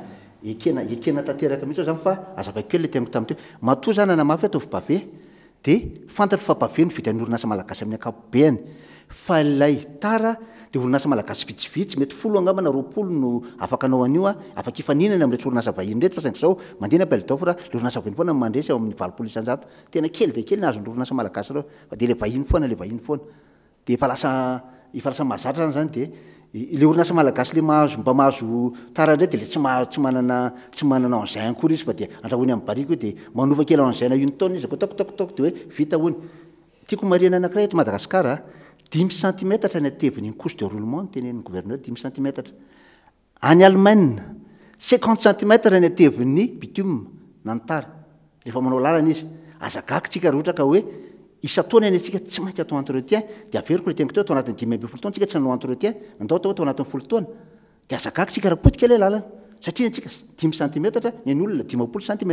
ekena tanteraka mihitsy zany fa azavakeo le teniko tamiteo matoa zany anamafy ataovy pave dia fantatro fa pave ny vita ny orinasa malagasy amin'ny akapobeany fa ilay tara dia orinasa malagasy vitsivitsy mety folo angambana roapolo no afaka anao an'io afaka ifaninana am'retsy orinasa vahiny reto fa saingy zao mandina pelidofra le orinasa vahiny foana mandresy ao amin'ny valopolo isanjato tena kely dia kely ny azony orinasa malagasy reo fa dia le vahiny foana le vahiny foana dia efa lasa mahazatra zany dia le orinasa malagasy le mba mahazo tara indray dia le tsy manana engin kory izy fa dia andrahoiny amin'ny bariko io dia manova kely engin une tonne izy kotakotako dia hoe vita hony tiako mariana anankiray eto Madagasikara 10 cm ny ateviny couche de roulement tenen'ny gouverneur 10 cm any Allemagne 50 cm ny ateviny bitume nantara rehefa manao lalana izy azagaky tsika rehetra ka hoe isa-taona any atsika tsy maintsy atao entretien dia averiko le teniko teo atao anatin'ny 5 taona tsika tsy nanao entretien nandao atao anatin'ny 10 taona dia azagaky tsika raha potika ilay lalana satria antsika 10 cm ny olona 10 cm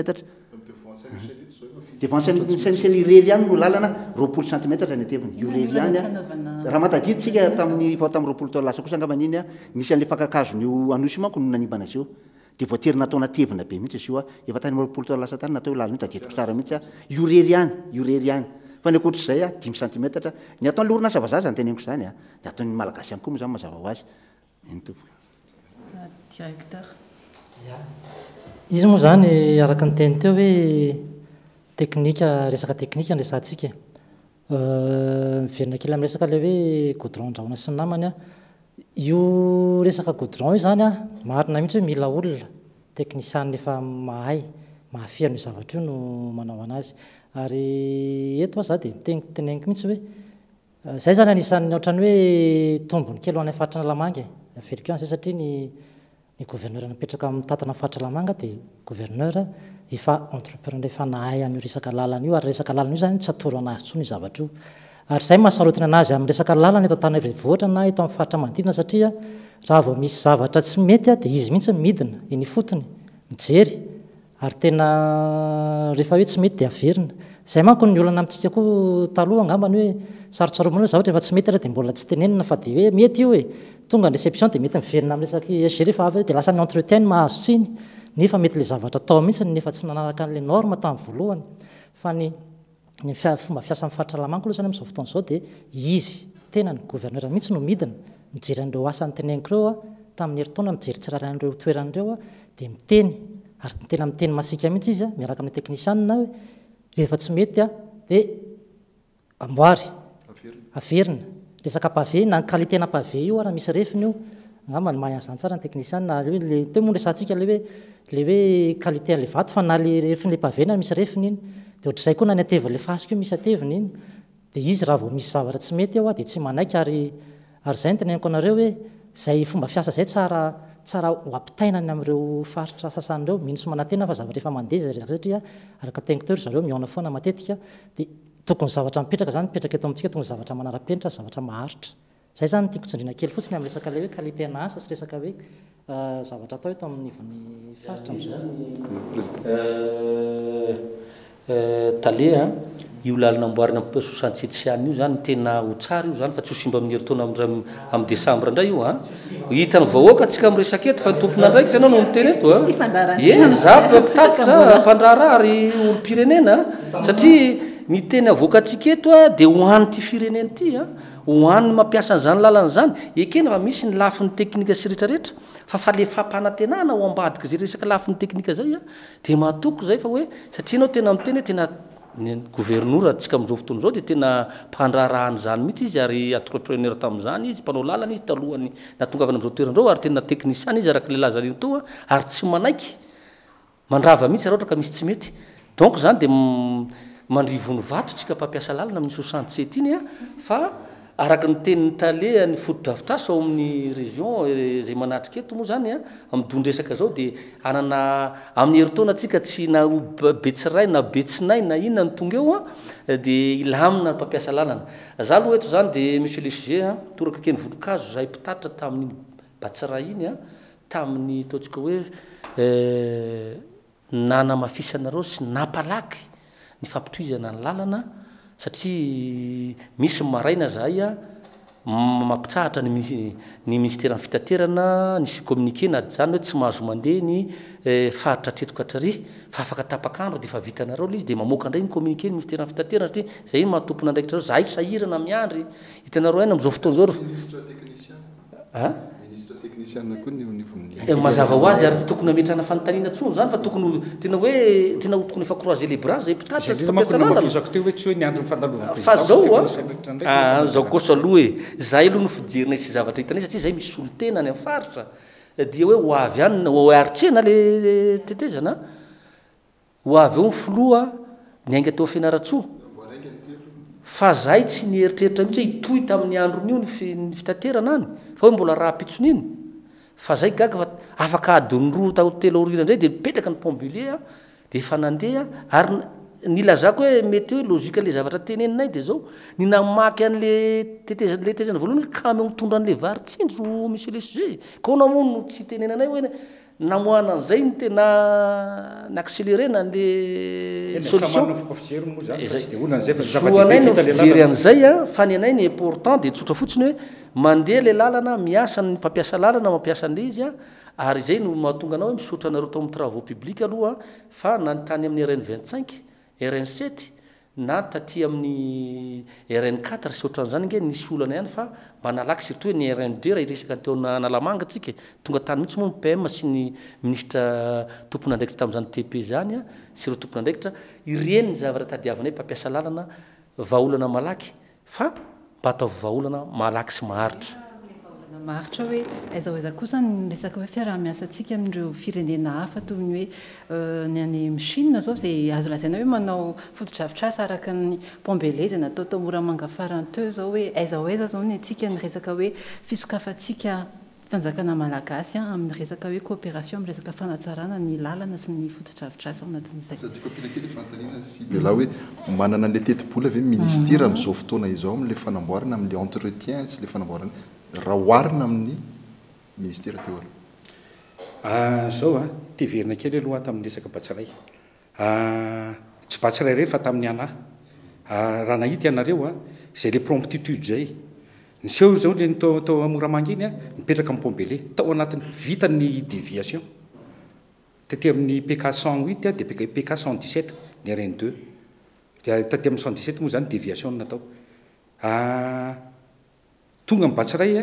dia Saint-Michel Ireliany no lalana 20 cm ny ateviny Ireliany raha matadiditsika tamin'ny tamin'ny 20 taona lasa kosa angamaniny nisy an'le fankakazony io anosy manko no nanibana azy io dia voatery natao natevina be mihitsy izy io efa tany 20 taona lasa tany natao io lalana io tadidiko tsara mihitsy Ireliany fa ny akoatr'izay 10 cm ny ataon'le orinasa vazaza ny teneniko zany dia ataon'ny malagasy ihany koa moa zany mazava ho azy directeur izy moa zany araka ny teny teo hoe teknika resaka teknika nresantsika miverina kely amin'ny resaka le hoe goudron andrahoana sy ny namany io resaka goudron io zany marina mihitsy hoe mila olona teknisiany efa mahay mahafiano io zavatra io no manao anazy ary eto za dia teneniko mihitsy hoe zay zany anisan'ny ohatrany hoe tombony kely ho any faritra Lamanga averiko any zay satria ny gouverneur napetraka amin'ny tatana faritra Lamanga dia gouverneur efa entrepreneur efa nahay an'io resaka lalana io ary resaka lalana io zany tsy atoro anazy tsony zavatra io ary zay mahasarotina anazy amin'ny resaka lalana eto Antananarivo renivohitra na eto amin'ny faritra manodidina satria raha vao misy zavatra tsy mety dia izy mihitsy midina eny fotony mijery ary tena rehefa hoe tsy mety dia averina zay manko ny olana amintsika koa taloha angambany hoe sarotsaroana zavatra efa tsy mety dia mbola tsy tenenina fa dia hoe mety io e tonga ny réception dia mety miverina amin'ny resaky gérer fa avy dia lasa ny entretien mahazo tsiny nefa mety le zavatra tao mihitsy nefa tsy nanaraka an'le norme tamin'ny voalohany fa ny fomba fiasa amin'ny faritra Lamanga aloha zany amin'izao fotoana izao dia izy tena ny gouverneur mihitsy no midina mijery an'ireo asany teneniko ireo tamin'ny herintaona mijery tsirairay an'ireo toeran'ireo dia miteny ary tena miteny masika mihitsy izy miaraka amin'ny teknisianina hoe rehefa tsy mety dia amboary averina resaka pave na qualité-na pave io raha misy refiny io angamba ny mahay an'izany tsara ny teknisianina le teo moa resantsika le hoe qualité an'le vato fa na le refiny le pave na misy refiny iny dia ohatr'izay koa na ny ateviny le fasika io misy ateviny iny dia izy raha vao misy zavatra tsy mety ao dia tsy manaiky ary zay ny teneniko anareo hoe zay fomba fiasa zay tsara ho ampitainany amin'ireo faritra sasan'ireo mino sy manantena fa zavatra efa mandeha zay resaka satria araka teniko teo zareo miaona foana matetika dia tokony zavatra mipetraka zany mipetraka eto amintsika tokony zavatra manara-penitra zavatra maharitra zay zany tiako tsindrina kely fotsiny amin'ny resaka le hoe qualité-na asa sy resaka hoe zavatra atao eto amin'ny ivony faritra talea io lalina amboarina sosantsetsisiany io zany tena ho tsara io zany fa tsy ho simba amin'ny herintaona amin'ny desambra indray io hitany vahoaka atsika amin'ny resaka eto fa ny tompona ndraiky tsy anao no miteny eto za mpitati za mpandrara ary olo-pirenena satria miteny avoaka atsika eto dia hoany ty firenena ty hoany mampiasa n'izany lalana zany ekena fa misy ny lafin'ny teknika sy rehetrarehetra fa falefam-panantenana ho ambadika zay resaka lafin'ny teknika zay dia matoko zay fa hoe satria anao tena miteny hoe tena gouverneur atsika amin'izao fotoana izao dia tena mpandrarahany zany mihitsy izy ary entrepreneur tamin'izany izy mpanao lalana izy talohany natongavana amin'izao toeran'izao ary tena teknisiany izy araka le lazany toa ary tsy manaiky mandrava mihitsy raha ohatra ka misy tsy mety donc zany dia mandrivony vato tsika mpampiasa lalana amin'ny 67 iny fa araka ny tenin'ny tale ny foto-drafitrasa ao amin'ny région zay manatrika eto moa zany amidondresaka zao dia anana amin'ny herintaona atsika tsy na betsiray na betsinay na inona ny tonga eo dia ilamina mpampiasa lalana za aloha eto zany dia monsieur le sujet toraka keny voninkazo zahay mpitatitra tamin'ny batsiray iny tamin'ny ataontsika hoe nanamafisanaareo sy napalaky ny fampitoizana ny lalana satria misy maraina zahay mampitsahatra ny ministera ny fitaterana ny communiqué na zany hoe tsy mahazo mandeha ny faritra tretoka trary fa afaka tapakandro de efa vitanareo izy de mamoaka ndray ny communiqué ny ministera ny fitaterana satria zay mahatompona andraikitra reo zahay sahirana miandry hitanareo aina am'izao fotoana zao mazava ho azy ary tsy tokony ametrana fanontaniana tsony zany fa tokony tena hoe tena tokony efa croiser les bras zay mpitatra fa zao zao kosa aloha e zay aloha no fijerina sy zavatra hitana satria zay misy olo tena any amin'ny faritra dia hoe ho avy any hoaritsena le tetezana ho avy eo ny filoha miainga teo fianaratsoa fa zay tsy nieritreritra mihitsy hoe hitoy tamin'ny andron'io ny fitaterana any fa hoe mbola raha pitsony iny fa zay gaga fa afaka adiny roa telo orina ndray de mipetraka ny pombilier de efa nandeha ary nilazako hoe mety hoe logika le zavatra teneninay de zao ny namaky an'le tetezana voalohany kamy mitondra an'le vary tsindro misy le sujet ka ona moa no tsy tenenanay hoe namoana an'izay ny tena naccéléré na le solutionsoanay no fijery an'izay a fa ny anay ny important de tsotra fotsiny hoe mandeha le lalana miasa ny mpampiasa lalana mampiasa an'le izy a ary zay no mahatonga anao hoe misotra anareo tao amin'ny travaux publics aloha fa nanytany amin'ny RN 25 RN 7 na taty amin'ny RN 4 sy ohatran'izany nge nisy olana ihany fa manalaky surtout hoe ny RN 2 raha iresaka teo analamanga tsika tonga tany mihitsy moa ny PM sy ny ministra tompon'andraikitra tamin'izany TP zany a sy ireo tompon'andraikitra ireny ny zavatra tadiavanay mpampiasa lalana vahaolana malaky fa mba atao vahaolana malaky sy maharitra maharitra hoe aiza oaiza kosa ny resaka hoe fiarah-miasantsika amin'ireo firenena hafa toy ny hoe ny any Chine zao zay azo lazaina hoe manao fotodrafitrasa araka ny pombeleza natao tao Moramanga farany teo zao hoe aiza oaiza zao ny atsika ny resaka hoe fisokafantsika fanjakana malagasy amin'ny resaka hoe coopération amin'ny resaka fanatsarana ny lalana sy ny fotodrafitrasa anatin'izay la hoe manana le teti-bola ve ministère amin'izao fotoana izao amin'le fanamboarana amin'le entretien sy le fanamboarana raha oarina amin'ny ministera teo aloha zao a teverina kely aloha tamin'ny resaka batsaray tsy batsaray reny fa tamin'ny anahy raha nahita ianareo a zay le promptitude zay niseho zao le tao Moramanga iny a mipetraka amin'ny Pombele tao anatin'ny vita ny déviation taty amin'ny PK 108 de PK 117 ny RN 2 de taty amin'ny 117 moa zany déviation natao tonga ny batsaray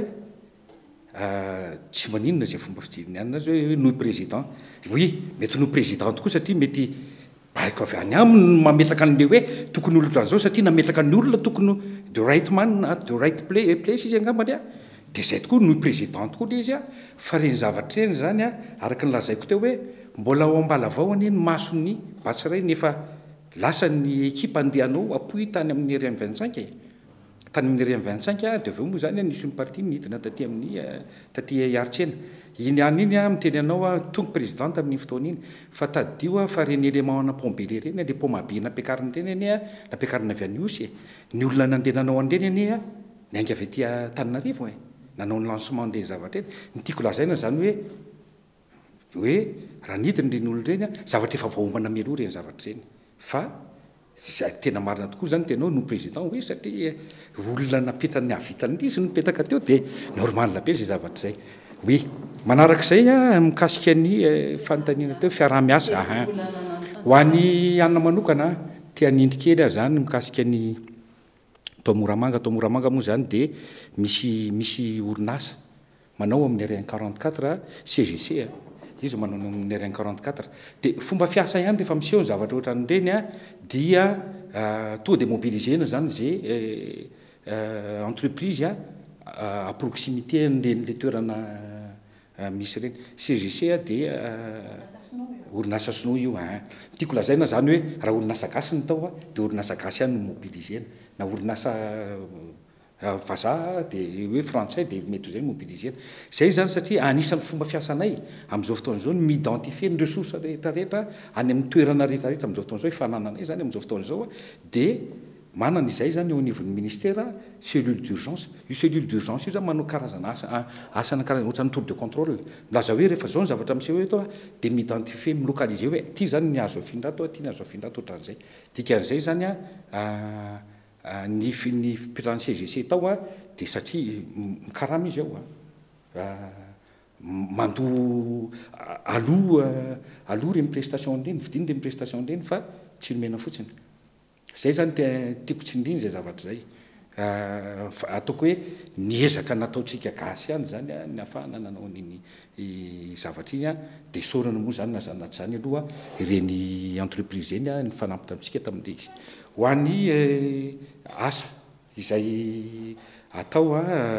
tsy maninona zay fomba fijeriny any zao hoe noy président oui mety noy président tokoa satria mety baiko avy any aminy mametraka an'le hoe tokony olo zao satria nametraka ny olona tokony the right man at the right place izy angambany a de zay tokoa noy président tokoa le izy a fa reny zavatra reny zany a araka ny lazaiko teo hoe mbola ao ambala avao any ny masony batsaray nefa lasa ny ekipa andehanao apoy tany amin'ny RN 25 tany amin'ny RN 25 de aveo moa zany nisy ny parti nidina taty amin'ny taty Artsena iny any iny a miteny anao tonga président amin'ny fotoana iny fa tadio fa reny élément ana Pombele reny le pomabe nampiakariny reny any a nampiakarina avy any Osy ny olona nandehananao an'ireny any a niainga avy aty Tananarivo nanao ny lancement de zavatra eny ny tiako lazaina zany hoe raha nidiny reny olona reny zavatra efa vahombana meloa reny zavatra reny fa tena marina tokoa zany tenao no président hoe satria olona napetrany avitany izy no mipetraka teo de normal be zay zavatra zay oui manarak'izay a mikasika ny fanontaniana teo fiaraha-miasa ho an'ny anna manokana tianindry kely zany mikasika ny tao Moramanga moa zany de misy orinasa manao amin'ny RN 44 CGC izy manao amin'ny RN 44 de fomba fiasa ihany rehefa miseho ny zavatra ohatran'ireny a dia to de mobilisena zany zay entreprise à proximité n'le toerana misy reny CGC de orinasa sinoa io tiako lazaina zany hoe raha orinasa gasy ny tao de orinasa gasy ihany no mobilisena na orinasa vazaha de hoe frantsay de mety zay mobilisena zay zany satria anisan'ny fomba fiasanay amin'izao fotoana zao mi-identifier ny ressource rehetrarehetra any amin'ny toerana rehetrarehetra amin'izao fotoana zao ifanananay zany amin'izao fotoana zao de manana izay zany au niveau ny ministère cellule d'urgence io cellule d'urgence io zany manao karazana asana karazana ohatran'ny tour de contrôle milaza hoe rehefa zao ny zavatra miseho eto de mi-identifier milocaliser hoe ty zany ny azo afindrato ty ny azo afindrato ohatran'izay dikan'izay zany ny fipetrahany CGC tao a dia satria mikarama izy ao mando aloha reny prestation reny vidiny reny prestation reny fa tsy nomena fotsiny zay zany tiako tsindriny zay zavatra zay ataoko hoe niezaka nataotsika gasy any zany ny afahana nanao niny zavatra iny a dia sorana moa zany nazanaty zany aloha ireny entreprise eny a ny fanampy tamitsika tamin'le izy ho an'ny asa izay atao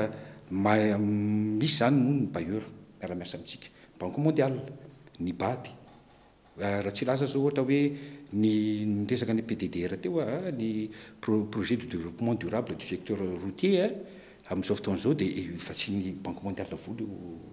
misy zany moa ny bailleur miara-miasa amitsika banque mondiale ny bady raha tsy laza zao ohatra hoe ny resaka ny PDDR teo ny projet de développement durable du secteur routier amin'izao fotoana zao dia fa tsy ny banque mondiale voly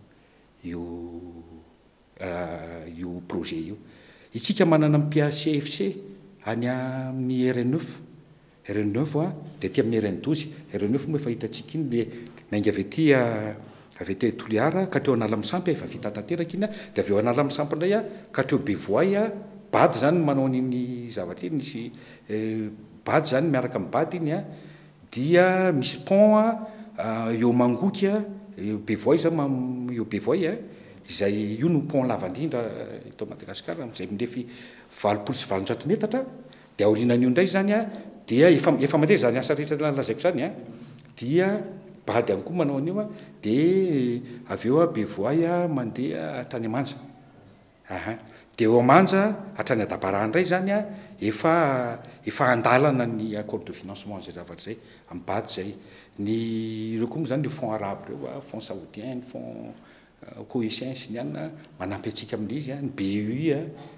io projet io itsika manana mipia CFC any amin'ny RN9 dia ty amin'ny RN12 RN9 moa efa hitantsika iny le mainga avy ty Toliara ka treo anala misampy efa vita tanteraka iny dia avy eo anala misampy indray ka treo Bevoay bady zany manao niny zavatra iny nisy bady zany miaraka amin'ny bady iny dia misy pont eo Mangoky eo Bevoay zany eo Bevoay izay io no pont lava indrindra eto Madagasikara izay mindrefy valopolo metatra dia aorinan'io indray zany dia efa mandeha zany asa rehetra lazaiko zany dia bady ihany koa manao an'io dia avy eo Bevoay mandeha hatrany Manja dia eo Manja hatrany Adabara indray zany efa andalana ny accord de financement zay zavatra zay amin'ny bady zay ny ireo koa moa zany le fonds arabe reo fonds saoudien fonds cohésien sy ny anina manampy antsika amin'izy ny BEI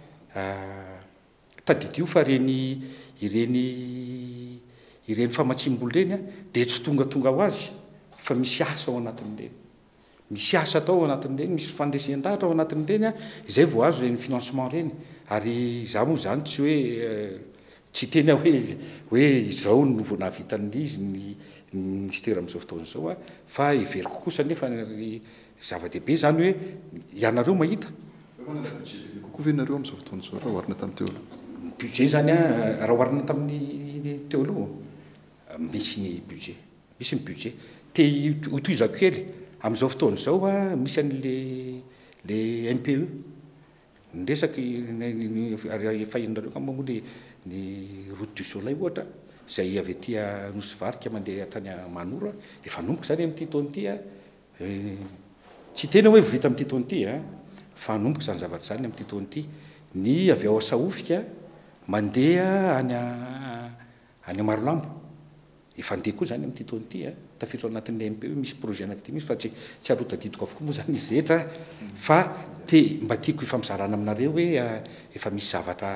tadidio fa ireny famatsim-bolo reny dia tsy tonga ho azy fa misy asa ao anatin'ireny misy asa atao ao anatin'ireny misy fandresen-dahatra ao anatin'ireny izay vao azo reny financement reny ary za moa zany tsy hoe tsy teny hoe izao no vao nahavitan'izy ny ministera amin'izao fotoana izao fa iveriko kosa nefa zava-dehibe zany hoe ianareo mahita kokoa ve nareo amin'izao fotoana izao raha oharina tamin'ny teo aloha budget zany raha oharina tamin'ny teo aloha misy ny budget hotoizako kely amin'izao fotoana izao misy an'le MPE nyresaky fahinonareo ka moa ny route du soleil ohatra izay avy aty Nosy Varika mandeha hatrany Manora efa nomboka zany amin'ity taona ity tsy tena hoe vita amin'ity taona ity fa nomboka zany zavatra zany amin'ity taona ity ny avy ao Asahofika mandeha any Marolambo efa andeha koa zany amin'ity taona ity tafiditra anatin'le MPE misy projet anankity misy fa tsy arotadidiko avokoa moa zany izy rehetra fa mba tiako ifamizarana aminareo hoe efa misy zavatra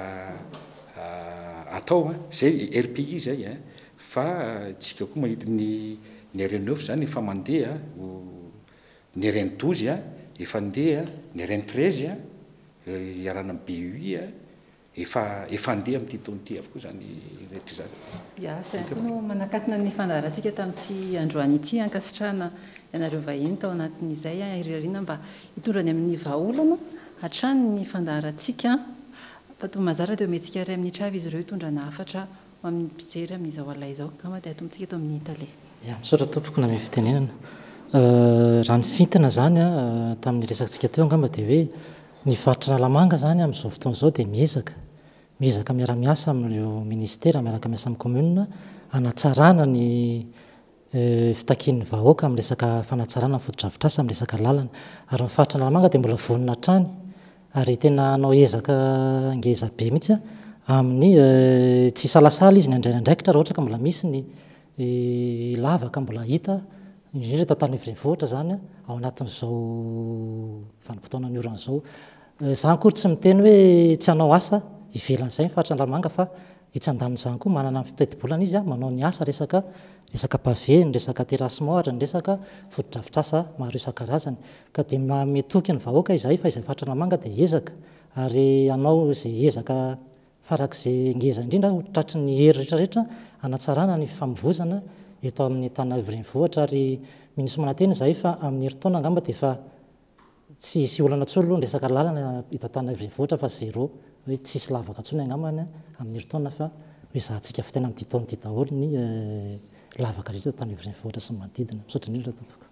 atao zay RPI zay fa tsika koa mahita ny RN9 zany efa mandeha ny RN12 efa andeha ny RN13 iarana amin'ny BEI efa andeha amin'ity taona ity avokoa zany rehetra zany zay no manakatona ny fandaharantsika tamin'ity androany ity ankasitrahana ianareo vahiny tao anatin'izay irarina mba hitondrany amin'ny vahaolana hatrany ny fandaharantsika fa mazara dia ometsika ray amin'nitra avy izy ireo hitondrana hafatra amin'ny mpijery amin'izao alay izao kama dia atomitsika eto amin'ny tale misaotra tompoko na mifitenenana raha ny fintana zany tamin'ny resakantsika teo angamba dia hoe ny faritra Nalamanga zany amin'izao fotoana izao dia miezaka miara-miasa amin'ireo ministera miaraka miasa amin'ny commune hanatsarana ny fitakian'ny vahoaka amin'ny resaka fanatsarana foto-drafitrasa amin'ny resaka lalana ary ny faritra Nalamanga dia mbola vonona trany ary tena anao ezaka ngeza be mihitsy amin'ny tsy salasala izy ny andrainandraikitra raha ohatra ka mbola misy ny lavaka mbola hita indrindra tantany Renivohitra zany ao anatin'izao vanim-potoana ny oran'izao zany koa tsy miteny hoe tsy hanao asa ivelan'izay ny faritra Nalamanga fa itsandan'izany koa manana fitadibolana izy manao ny asa resaka pavé ny resaka terrassement ny resaka foto-drafitrasa maro isan-karazany ka dia metoky ny vahoaka izay fa izay faritra Nalamanga dia ezaka ary anao izay ezaka farak'izay ngeza indrindra tratry ny hery rehetrarehetra hanatsarana ny fifamovozana eto amin'ny tana Renivohitra ary minisy mananteny zay fa amin'ny herintaona angamba dia fa tsy olana tsolo aloha ny resaka lalana eto tana Renivohitra fa zéro hoe tsisy lavaka ntsony angambany amin'ny herintaona fa hoe zahantsika fitaina amin'ity taon'ity daholo ny lavaka rehetra tany ivoreny vohatra sy manodidina misaotra indrindra tompoko.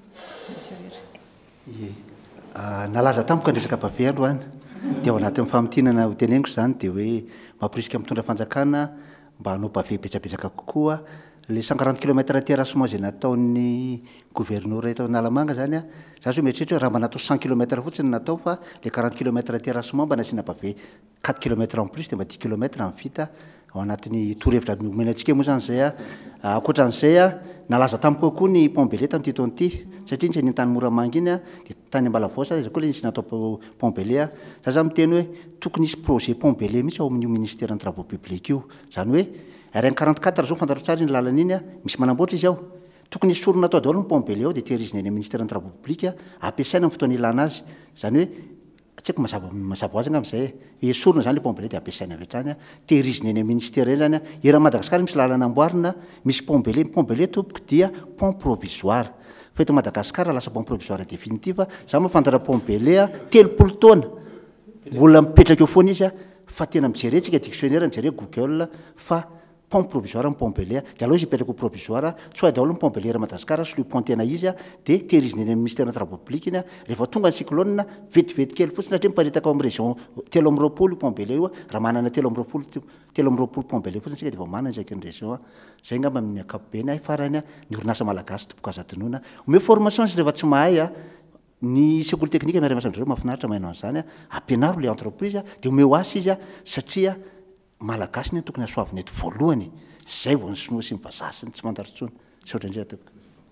Nalaza tampoka ny resaka bave aloha any dia ao anatin'ny famitinana ho teneniko zany dia hoe mampirisika mitondra fanjakana mba hanao bave betsabetsaka kokoa le 140 km terrassement zay nataon'ny gouverneur eto Analamanga zany a zazy hoe meritreritra hoe raha mba natao 100 km fotsiny natao fa le 40 km terrassement mba nasiana bave 4 km en plus dia mba 10 km mivita ao anatin'ny torohevitra omenantsika moa zany zay a ankoatran'izay a nalaza tampoka koa ny Pont-Belé tamin'ity taon'ity satria nisy ny tany Moramanga iny a dia tany Ambalavoasa zay koa le nisy natao Pont-Belé a za zany miteny hoe tokony nisy projet Pont-Belé mihitsy ao amin'io ministère ny travaux publics io zany hoe RN 44 zao fantatro tsara iny lalana iny a misy manamboatra izy ao tokony nisy sorona atao daholo ny Pont-Belé ao dia tehirizina eny ministère ny travaux publics ampiasaina amin'ny fotoana ilana azy zany hoe tsy haiko mazava azy angambizay hoe sorona zany le Pont-Belé dia ampiasaina avy hatrany tehirizina eny ministère eny zany era Madagasikara misy lalana amboarina misy Pont-Belé tompoko dia pont provisoire fa eto Madagasikara lasa pont provisoire définitif za mafantatra Pont-Belé 30 taona mbola mipetraka eo foana izy fa tena mijerentsika dictionnaire mijery Google fa pont provisoire amin'ny Pont-Belé dia aloha izy hipetraka ho provisoire tsy hoe daholo ny Pont-Belé ra Madagasikara sy lui pont tena izy dia tehirizina eny amin'ny ministère ny travaux publics iny rehefa tonga ny cyclone vetivety kely fotsiny satria miparitaka ao amin'ny région 3 Pont-Belé io raha manana 3 Pont-Belé fotsiny sika dia vao manana isaky ny région zay ngamba amin'ny ankapobeny farany ny orinasa malagasy tompoko azadinoana ome formation sy rehefa tsy mahay ny sekoly teknika miara-miasa amindreo mahafinaritra mahaino an'izany ampianaro le entreprise dia ome ho asy izy satria malagasy ny tokony asoaviny eto voalohany zay vao ny sinoa sy mivazasiny tsy mandarotsony saotra indrindra tompoko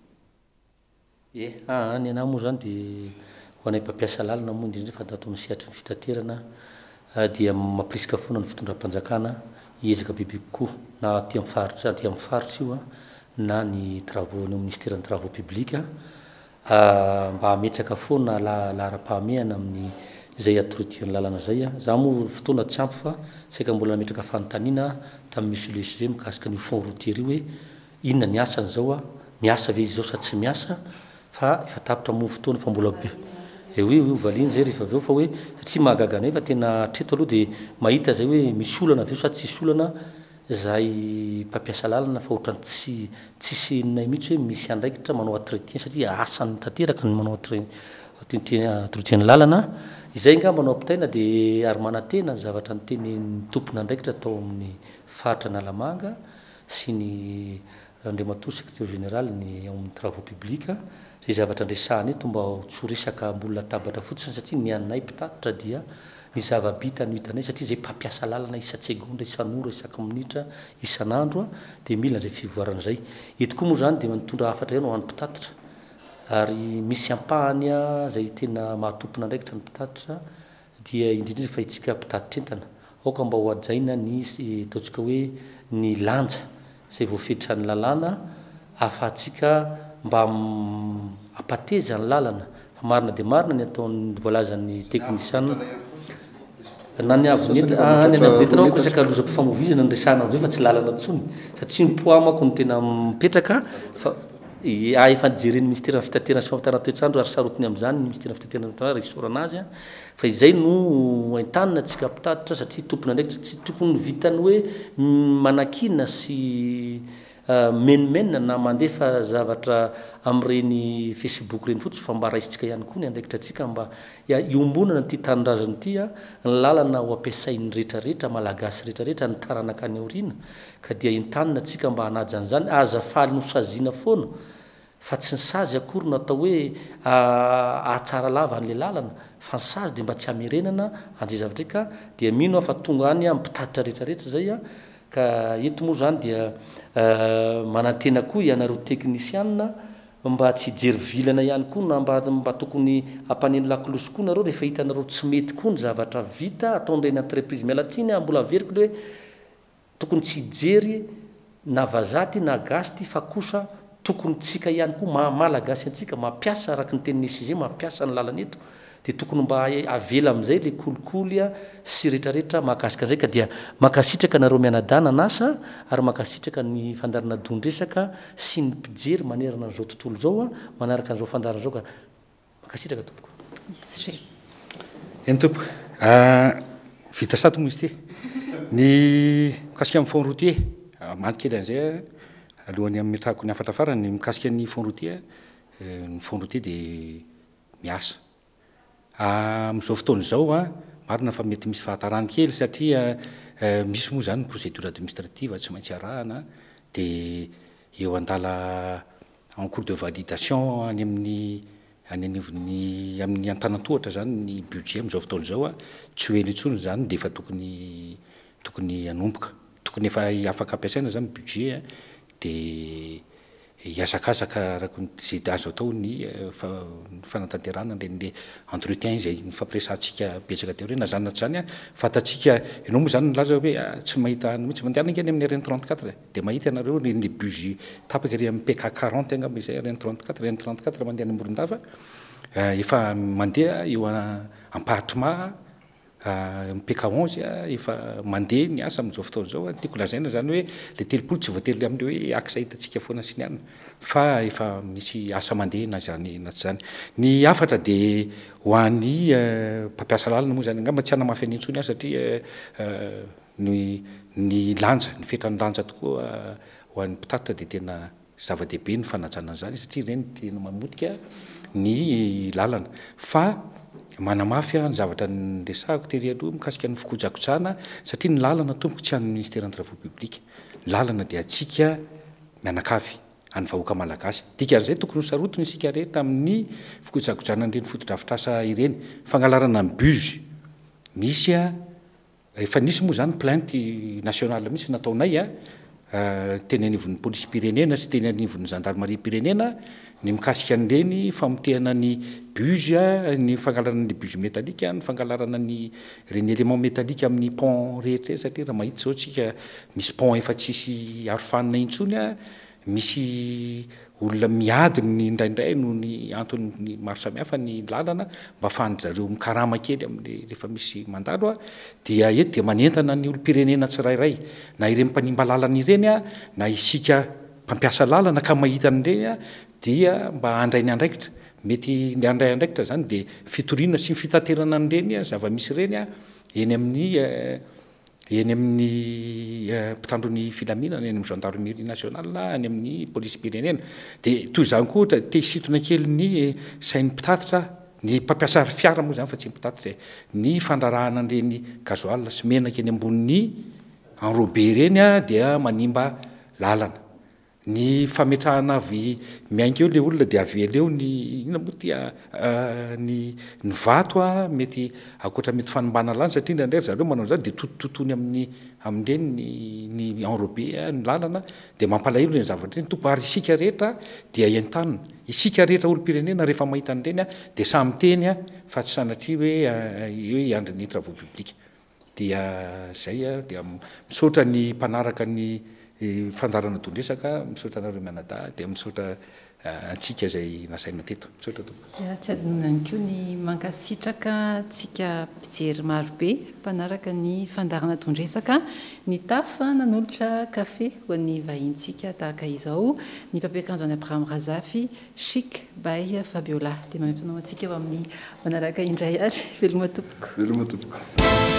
ny anahy moa zany dia ho anay mpampiasa lalina moa indrindra fa dato misehatra ny fitaterana dia mampirisika foana ny fitondram-panjakana hiezaka bebe kokoa na aty amin'ny faritra io na ny travaux ny ministère ny travaux publics mba hametraka foana lahara-pahamehana amin'ny zay atorotian'ny lalana zay za moa fotoana tsy ampy fa saika mbola nametraka fanontaniana tamin'ny monsieur le SG mikasika ny fond routier io hoe inona ny asany zao miasa ve izy zao sa tsy miasa fa efa tapitra moa fotoana fa mbola be hoe valiny zay rehefa aveo fa hoe satria mahagaga anay fa tena treto aloha dia mahita zay hoe misy olana aveo sa tsisy olana zay mpampiasa lalana fa ohatrany tsisy enonay mihitsy hoe misy andraikitra manao entretien satria asany tanteraka ny manao entretien lalana izay ngamba manao ampitaina dia ary manantena ny zavatra ny teny tompona andraikitra atao amin'ny faritra Analamanga sy ny andriamatoa secrétaire général ny ao amin'ny travaux publics zay zavatra andresahany eto mba tsy ho resaka mbola tabatra fotsiny satria ny anay mpitatitra dia ny zava-bita ny hitanay satria zay mpampiasa lalana isa-tsegondra isan'ora isaky minitra isan'andro dia mila zay fivoarana zay eto koa moa zany dia mitondra hafatra ihany ho an'ny mpitatitra ary misy ampahany zay tena mahatompona andraikitra ny mpitatitra dia indrindra fa itsika mpitatitra entana aoka mba ho ajaina ny ataontsika hoe ny lanja zay voafetra ny lalàna ahafahantsika mba apateza ny lalana fa marina dia marina ny ataon'ny voalazan'ny technicien na ny avinentanao resaka lozam-pifamovizana ny resahana am'zay fa tsy lalana ntsony satria ny poids mako ny tena mipetraka fa efa nijereny ministère ny fitaterana sy fampitana toetrandro ary sarotiny amin'izany ny ministère ny fitaterana resorana azy fa izay no entanina tsika mpitatitra satria tompona ndraikitra tsy tokony vitany hoe manakina sy menimenina na mandefa zavatra amin'ireny Facebook reny fotsy fa mba raisitsika ihany koa ny andraikitra atsika mba iombonana ty tanindrazany ity ny lalana ho ampiasain'ny rehetrarehetra malagasy rehetrarehetra ny taranaka any aoriana ka dia entanina atsika mba hanajan'izany aza faly nosaziana foana fa tsy ny sazy akory natao hoe ahatsara lava an'le lalana fa ny sazy dia mba tsy hamerenana andre zavatra ka dia mino fa tonga any mipitatitra rehetrarehetra zay ka eto moa zany dia manantena koa ianareo teknisianina mba tsy hijery vilana ihany koa na mba tokony ampaneno lakilosy koa nareo rehefa hitanareo tsy mety koa ny zavatra vita ataon'ireny entreprise mialatsiny mbola veriko le hoe tokony tsy hijery na vazaty na gasty fa kosa tokony tsika ihany koa malagasy antsika mampiasa araky ny tenin'ny SG mampiasa ny lalana eto dia tokony mba avela amin'izay le kolikoly sy rehetrarehetra mahakasika an'izay ka dia makasitraka nareo mianadana nasa ary makasitraka ny fandarana dondresaka sy ny mpijery manerana an'izao tontolo zao manaraka an'izao fandarana zao ka makasitraka tompoko eny tompoko vita sato moa izy ty ny mikasika amin'ny fond routier manty kely an'izay alohan'ny amin'ny metrahako ny afatra farany mikasika ny fond routier ny fond routier dia miasa amin'izao fotoana izao a marina fa mety misy fahatarany kely satria misy moa zany ny procédure administrative tsy maintsy arahana dia eo andala en cours de validation any amin'ny antanantohatra zany ny budget amin'izao fotoana izao a tsy ho ela intsony zany dia efa tokony hanomboka tokony efa afaka ampiasaina zany budget dia hiazakazaka zay azo atao ny fanatanterana le entretien izay nifampiresantsika betsaka teo reny na zany na tsy zany a fatatsika ianao moa zany nilaza hoe tsy mahita mihitsy mandeha angeny amin'ny RN 34 dia mahita ianareo le budget tapaka ry amin'ny PK 40 angamba izay RN 34 mandeha any Morondava efa mandeha eo ampahatrima PK 11 efa mandeha ny asa amin'izao fotoana izao tiako lazaina zany hoe le telopolo tsy voatery amin'ireo hoe aksa hitantsika foana sy ny anina fa efa misy asa mandeha na zany na tsy zany ny afatra dia ho an'ny mpampiasa lalana moa zany angamba tsy hanamafy any intsony satria ny lanja ny fetrany lanja tokoa ho an'ny mpitatitra dia tena zava-dehibe ny fanajana an'izany satria ireny tena mamotika ny lalana fa manamafy ny zavatra nyresahako tery aloha mikasika ny fikojakojana satria ny lalana tompoko tsy an'ny ministère des travaux publics ny lalana dia atsika mianakavy any vahoaka malagasy dikan'izay tokony ho sarotiny isika rehetra amin'ny fikojakojana ireny fotodrafitrasa ireny fangalarana ny bus misy efa nisy moa zany plainte nationale mihitsy nataonay teny anivon'ny police pirenena sy teny anivon'ny gendarmerie pirenena ny mikasika an'ireny famotehana ny bus ny fangalarana ny bus métallique ny fangalarana ny reny élément métallique amin'ny pont rehetra satria raha mahita zao tsika misy pont efa tsisy arofanina intsony misy olona miady ny indraindray no ny antony maro samihafa ny lalana mba afahan'ny zareo mikarama kely amin'ny rehefa misy mandalo dia eto dia manentana ny olo-pirenena tsirairay na ireny mpanimba lalana ireny na isika mpampiasa lalana ka mahita an'ireny dia mba handray ny andraikitra mety ny andray andraikitra zany dia fitoriana sy ny fitaterana an'ireny zava-misy ireny eny amin'ny mpitandron'ny filaminana eny amin'ny gendarmerie nationale any amin'ny police pirenena dia toy izany koa ohatra te hisintona kely ny sain'ny mpitatitra ny mpampiasa fiara moa zany fa tsy mpitatitra ny fandrarahana an'ireny gasoil sy menaka eny ambonin'ny enrobé ireny dia manimba lalana ny fametrahana avy miainga eo le olona dia avy eleo ny inona moa tia ny vato mety akoatra mety fanimbana lalana satria indraindray zareo manao zany dia totototony amin'ireny ny enrobé ny lalana dia mampalahelo reny zavatra reny tompo ary isika rehetra dia entanina isika rehetra olo-pirenena rehefa mahita an'ireny dia samy teny fa tsy sanatria hoe hiandry ny travaux publics dia zay dia misaotra ny mpanaraka ny fandarana tondresaka misaotra anareo mianadahy dia misaotra antsika zay nasaina teto misaotra tompo tsy adinany koa ny mankasitraka tsika mpijery marobe mpanaraka ny fandarana tondresaka ny tafa nanolotra kafe ho an'ny vahintsika tahaka izao ny mpampiakanjo any Abraham Razafy Chic by Fabiola dia mametonao antsika eo amin'ny manaraka indray ary veloma tompoko